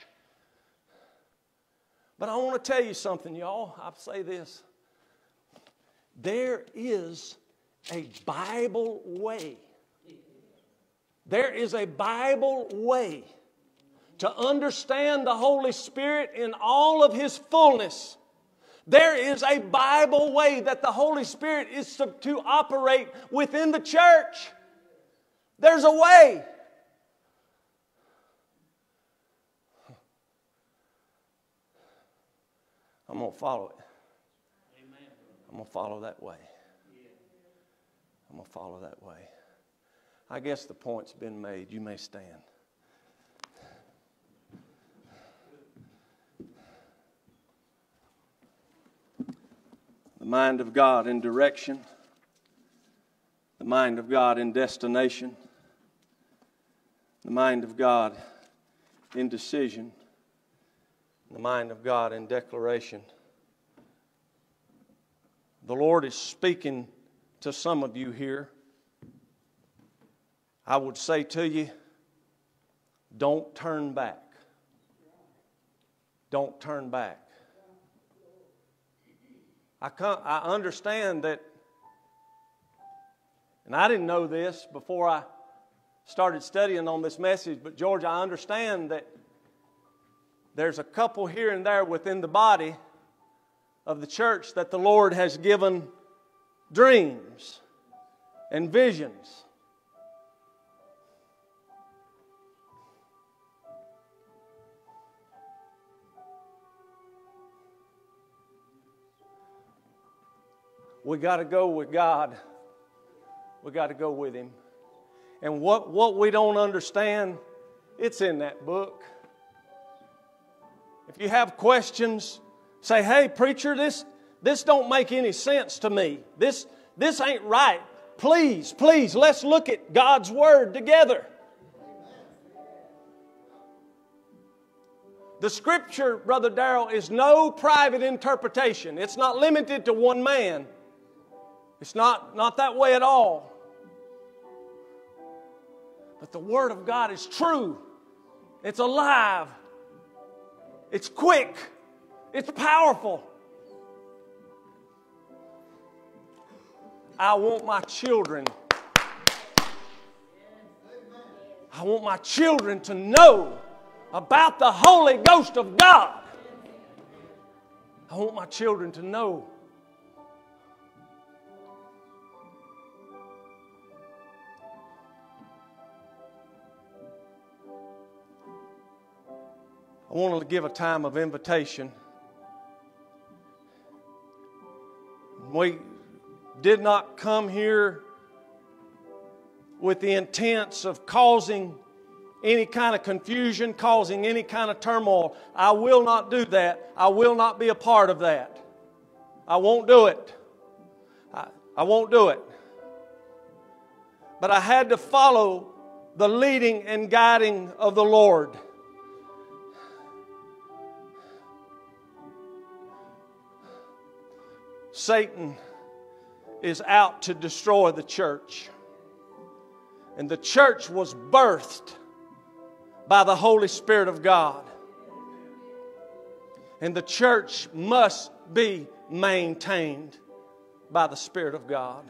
But I want to tell you something, y'all. I'll say this. There is a Bible way. There is a Bible way to understand the Holy Spirit in all of His fullness. There is a Bible way that the Holy Spirit is to, to operate within the church. There's a way. I'm going to follow it. I'm going to follow that way. I'm going to follow that way. I guess the point's been made. You may stand. The mind of God in direction. The mind of God in destination. The mind of God in decision. The mind of God in declaration. The Lord is speaking to some of you here. I would say to you, don't turn back. Don't turn back. I can't, I understand that, and I didn't know this before I started studying on this message, but George, I understand that there's a couple here and there within the body of the church that the Lord has given dreams and visions. We got to go with God. We got to go with Him. And what, what we don't understand, it's in that book. If you have questions, say, hey, preacher, this, this don't make any sense to me. This, this ain't right. Please, please, let's look at God's Word together. The Scripture, Brother Darrell, is no private interpretation. It's not limited to one man. It's not, not that way at all. But the Word of God is true. It's alive. It's quick. It's powerful. I want my children. I want my children to know about the Holy Ghost of God. I want my children to know. I want to give a time of invitation. We did not come here with the intents of causing any kind of confusion, causing any kind of turmoil. I will not do that. I will not be a part of that. I won't do it. I, I won't do it. But I had to follow the leading and guiding of the Lord. Satan is out to destroy the church. And the church was birthed by the Holy Spirit of God. And the church must be maintained by the Spirit of God.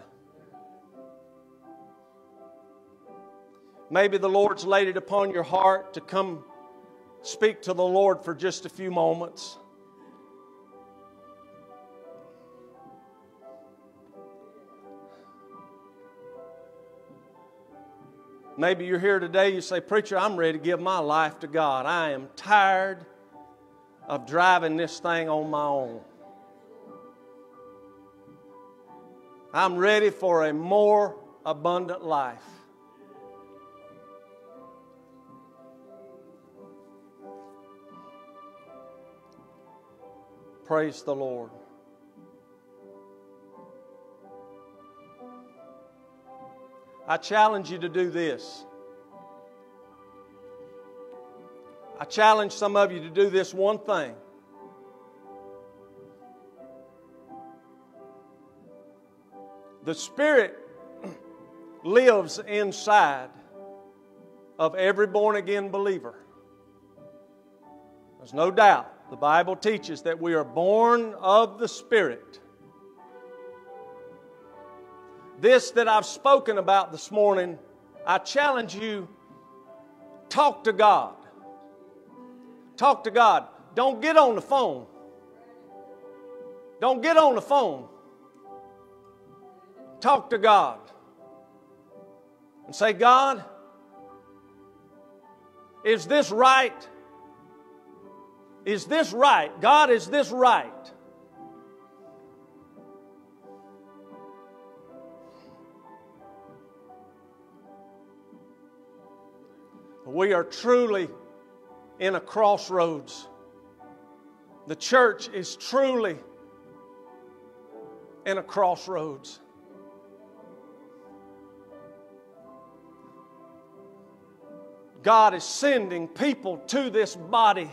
Maybe the Lord's laid it upon your heart to come speak to the Lord for just a few moments. Maybe you're here today, you say, preacher, I'm ready to give my life to God. I am tired of driving this thing on my own. I'm ready for a more abundant life. Praise the Lord. I challenge you to do this. I challenge some of you to do this one thing. The Spirit lives inside of every born-again believer. There's no doubt. The Bible teaches that we are born of the Spirit. This that I've spoken about this morning, I challenge you, talk to God. Talk to God. Don't get on the phone. Don't get on the phone. Talk to God. And say, God, is this right? Is this right? God, is this right? We are truly in a crossroads. The church is truly in a crossroads. God is sending people to this body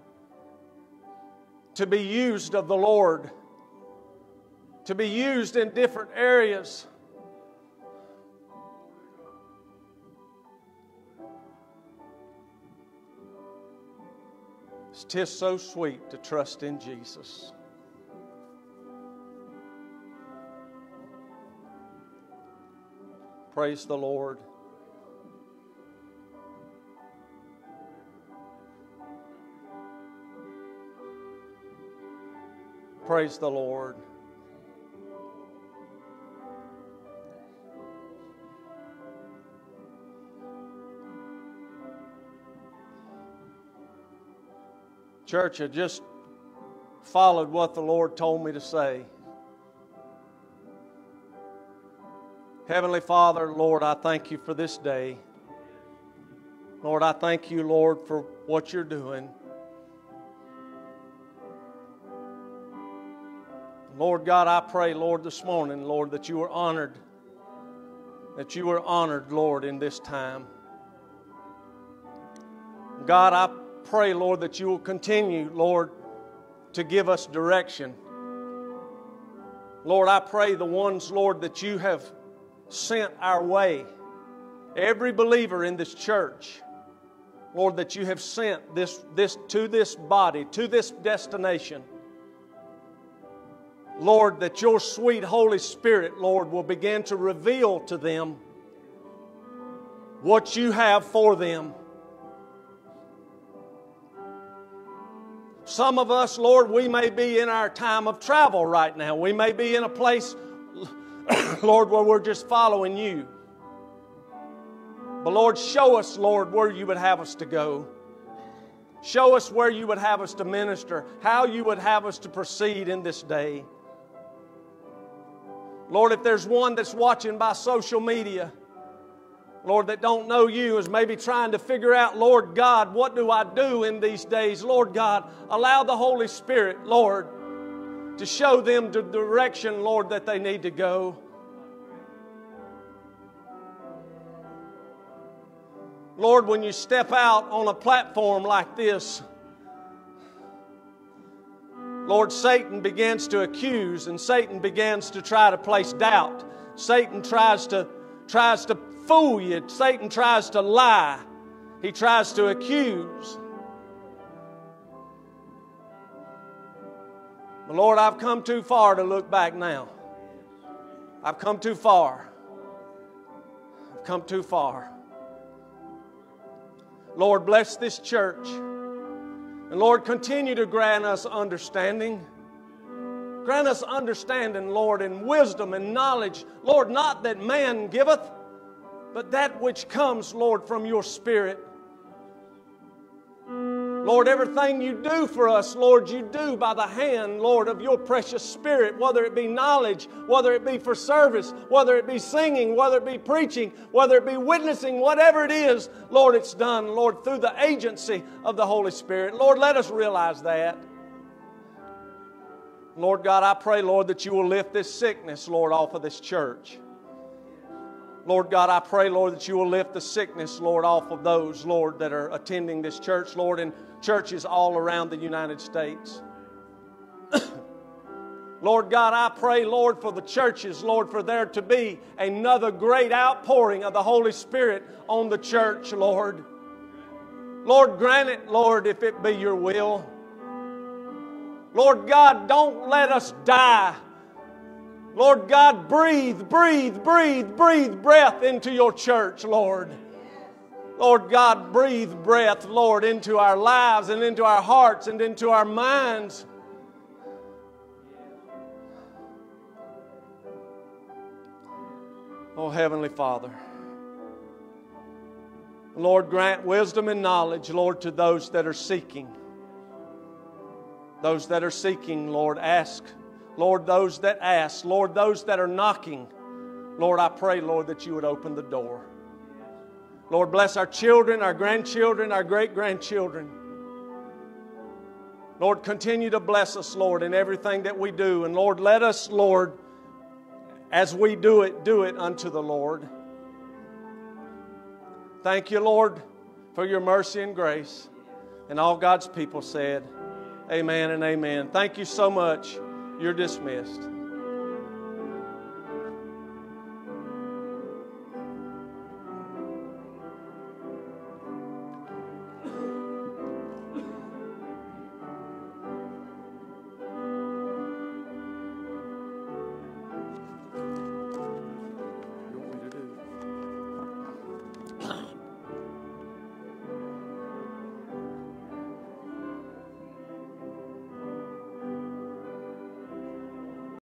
to be used of the Lord, to be used in different areas. It's just so sweet to trust in Jesus. Praise the Lord. Praise the Lord. Church, I just followed what the Lord told me to say. Heavenly Father, Lord, I thank you for this day. Lord, I thank you, Lord, for what you're doing. Lord God, I pray, Lord, this morning, Lord, that you are honored, that you are honored, Lord, in this time. God, I pray, Lord, that you will continue, Lord, to give us direction. Lord, I pray the ones, Lord, that you have sent our way, every believer in this church, Lord, that you have sent this, this to this body, to this destination. Lord, that your sweet Holy Spirit, Lord, will begin to reveal to them what you have for them. Some of us, Lord, we may be in our time of travel right now. We may be in a place, Lord, where we're just following you. But Lord, show us, Lord, where you would have us to go. Show us where you would have us to minister, how you would have us to proceed in this day. Lord, if there's one that's watching by social media, Lord, that don't know you, is maybe trying to figure out, Lord God, what do I do in these days? Lord God, allow the Holy Spirit, Lord, to show them the direction, Lord, that they need to go. Lord, when you step out on a platform like this, Lord, Satan begins to accuse and Satan begins to try to place doubt. Satan tries to, tries to fool you. Satan tries to lie. He tries to accuse. But Lord, I've come too far to look back now. I've come too far. I've come too far. Lord, bless this church. And Lord, continue to grant us understanding. Grant us understanding, Lord, and wisdom and knowledge. Lord, not that man giveth, but that which comes, Lord, from your Spirit. Lord, everything you do for us, Lord, you do by the hand, Lord, of your precious Spirit, whether it be knowledge, whether it be for service, whether it be singing, whether it be preaching, whether it be witnessing, whatever it is, Lord, it's done, Lord, through the agency of the Holy Spirit. Lord, let us realize that. Lord God, I pray, Lord, that you will lift this sickness, Lord, off of this church. Lord God, I pray, Lord, that you will lift the sickness, Lord, off of those, Lord, that are attending this church, Lord, and churches all around the United States. Lord God, I pray, Lord, for the churches, Lord, for there to be another great outpouring of the Holy Spirit on the church, Lord. Lord, grant it, Lord, if it be your will. Lord God, don't let us die. Lord God, breathe, breathe, breathe, breathe breath into your church, Lord. Lord God, breathe breath, Lord, into our lives and into our hearts and into our minds. Oh, Heavenly Father. Lord, grant wisdom and knowledge, Lord, to those that are seeking. Those that are seeking, Lord, ask. Lord, those that ask, Lord, those that are knocking, Lord, I pray, Lord, that you would open the door. Lord, bless our children, our grandchildren, our great-grandchildren. Lord, continue to bless us, Lord, in everything that we do. And Lord, let us, Lord, as we do it, do it unto the Lord. Thank you, Lord, for your mercy and grace. And all God's people said, amen and amen. Thank you so much. You're dismissed.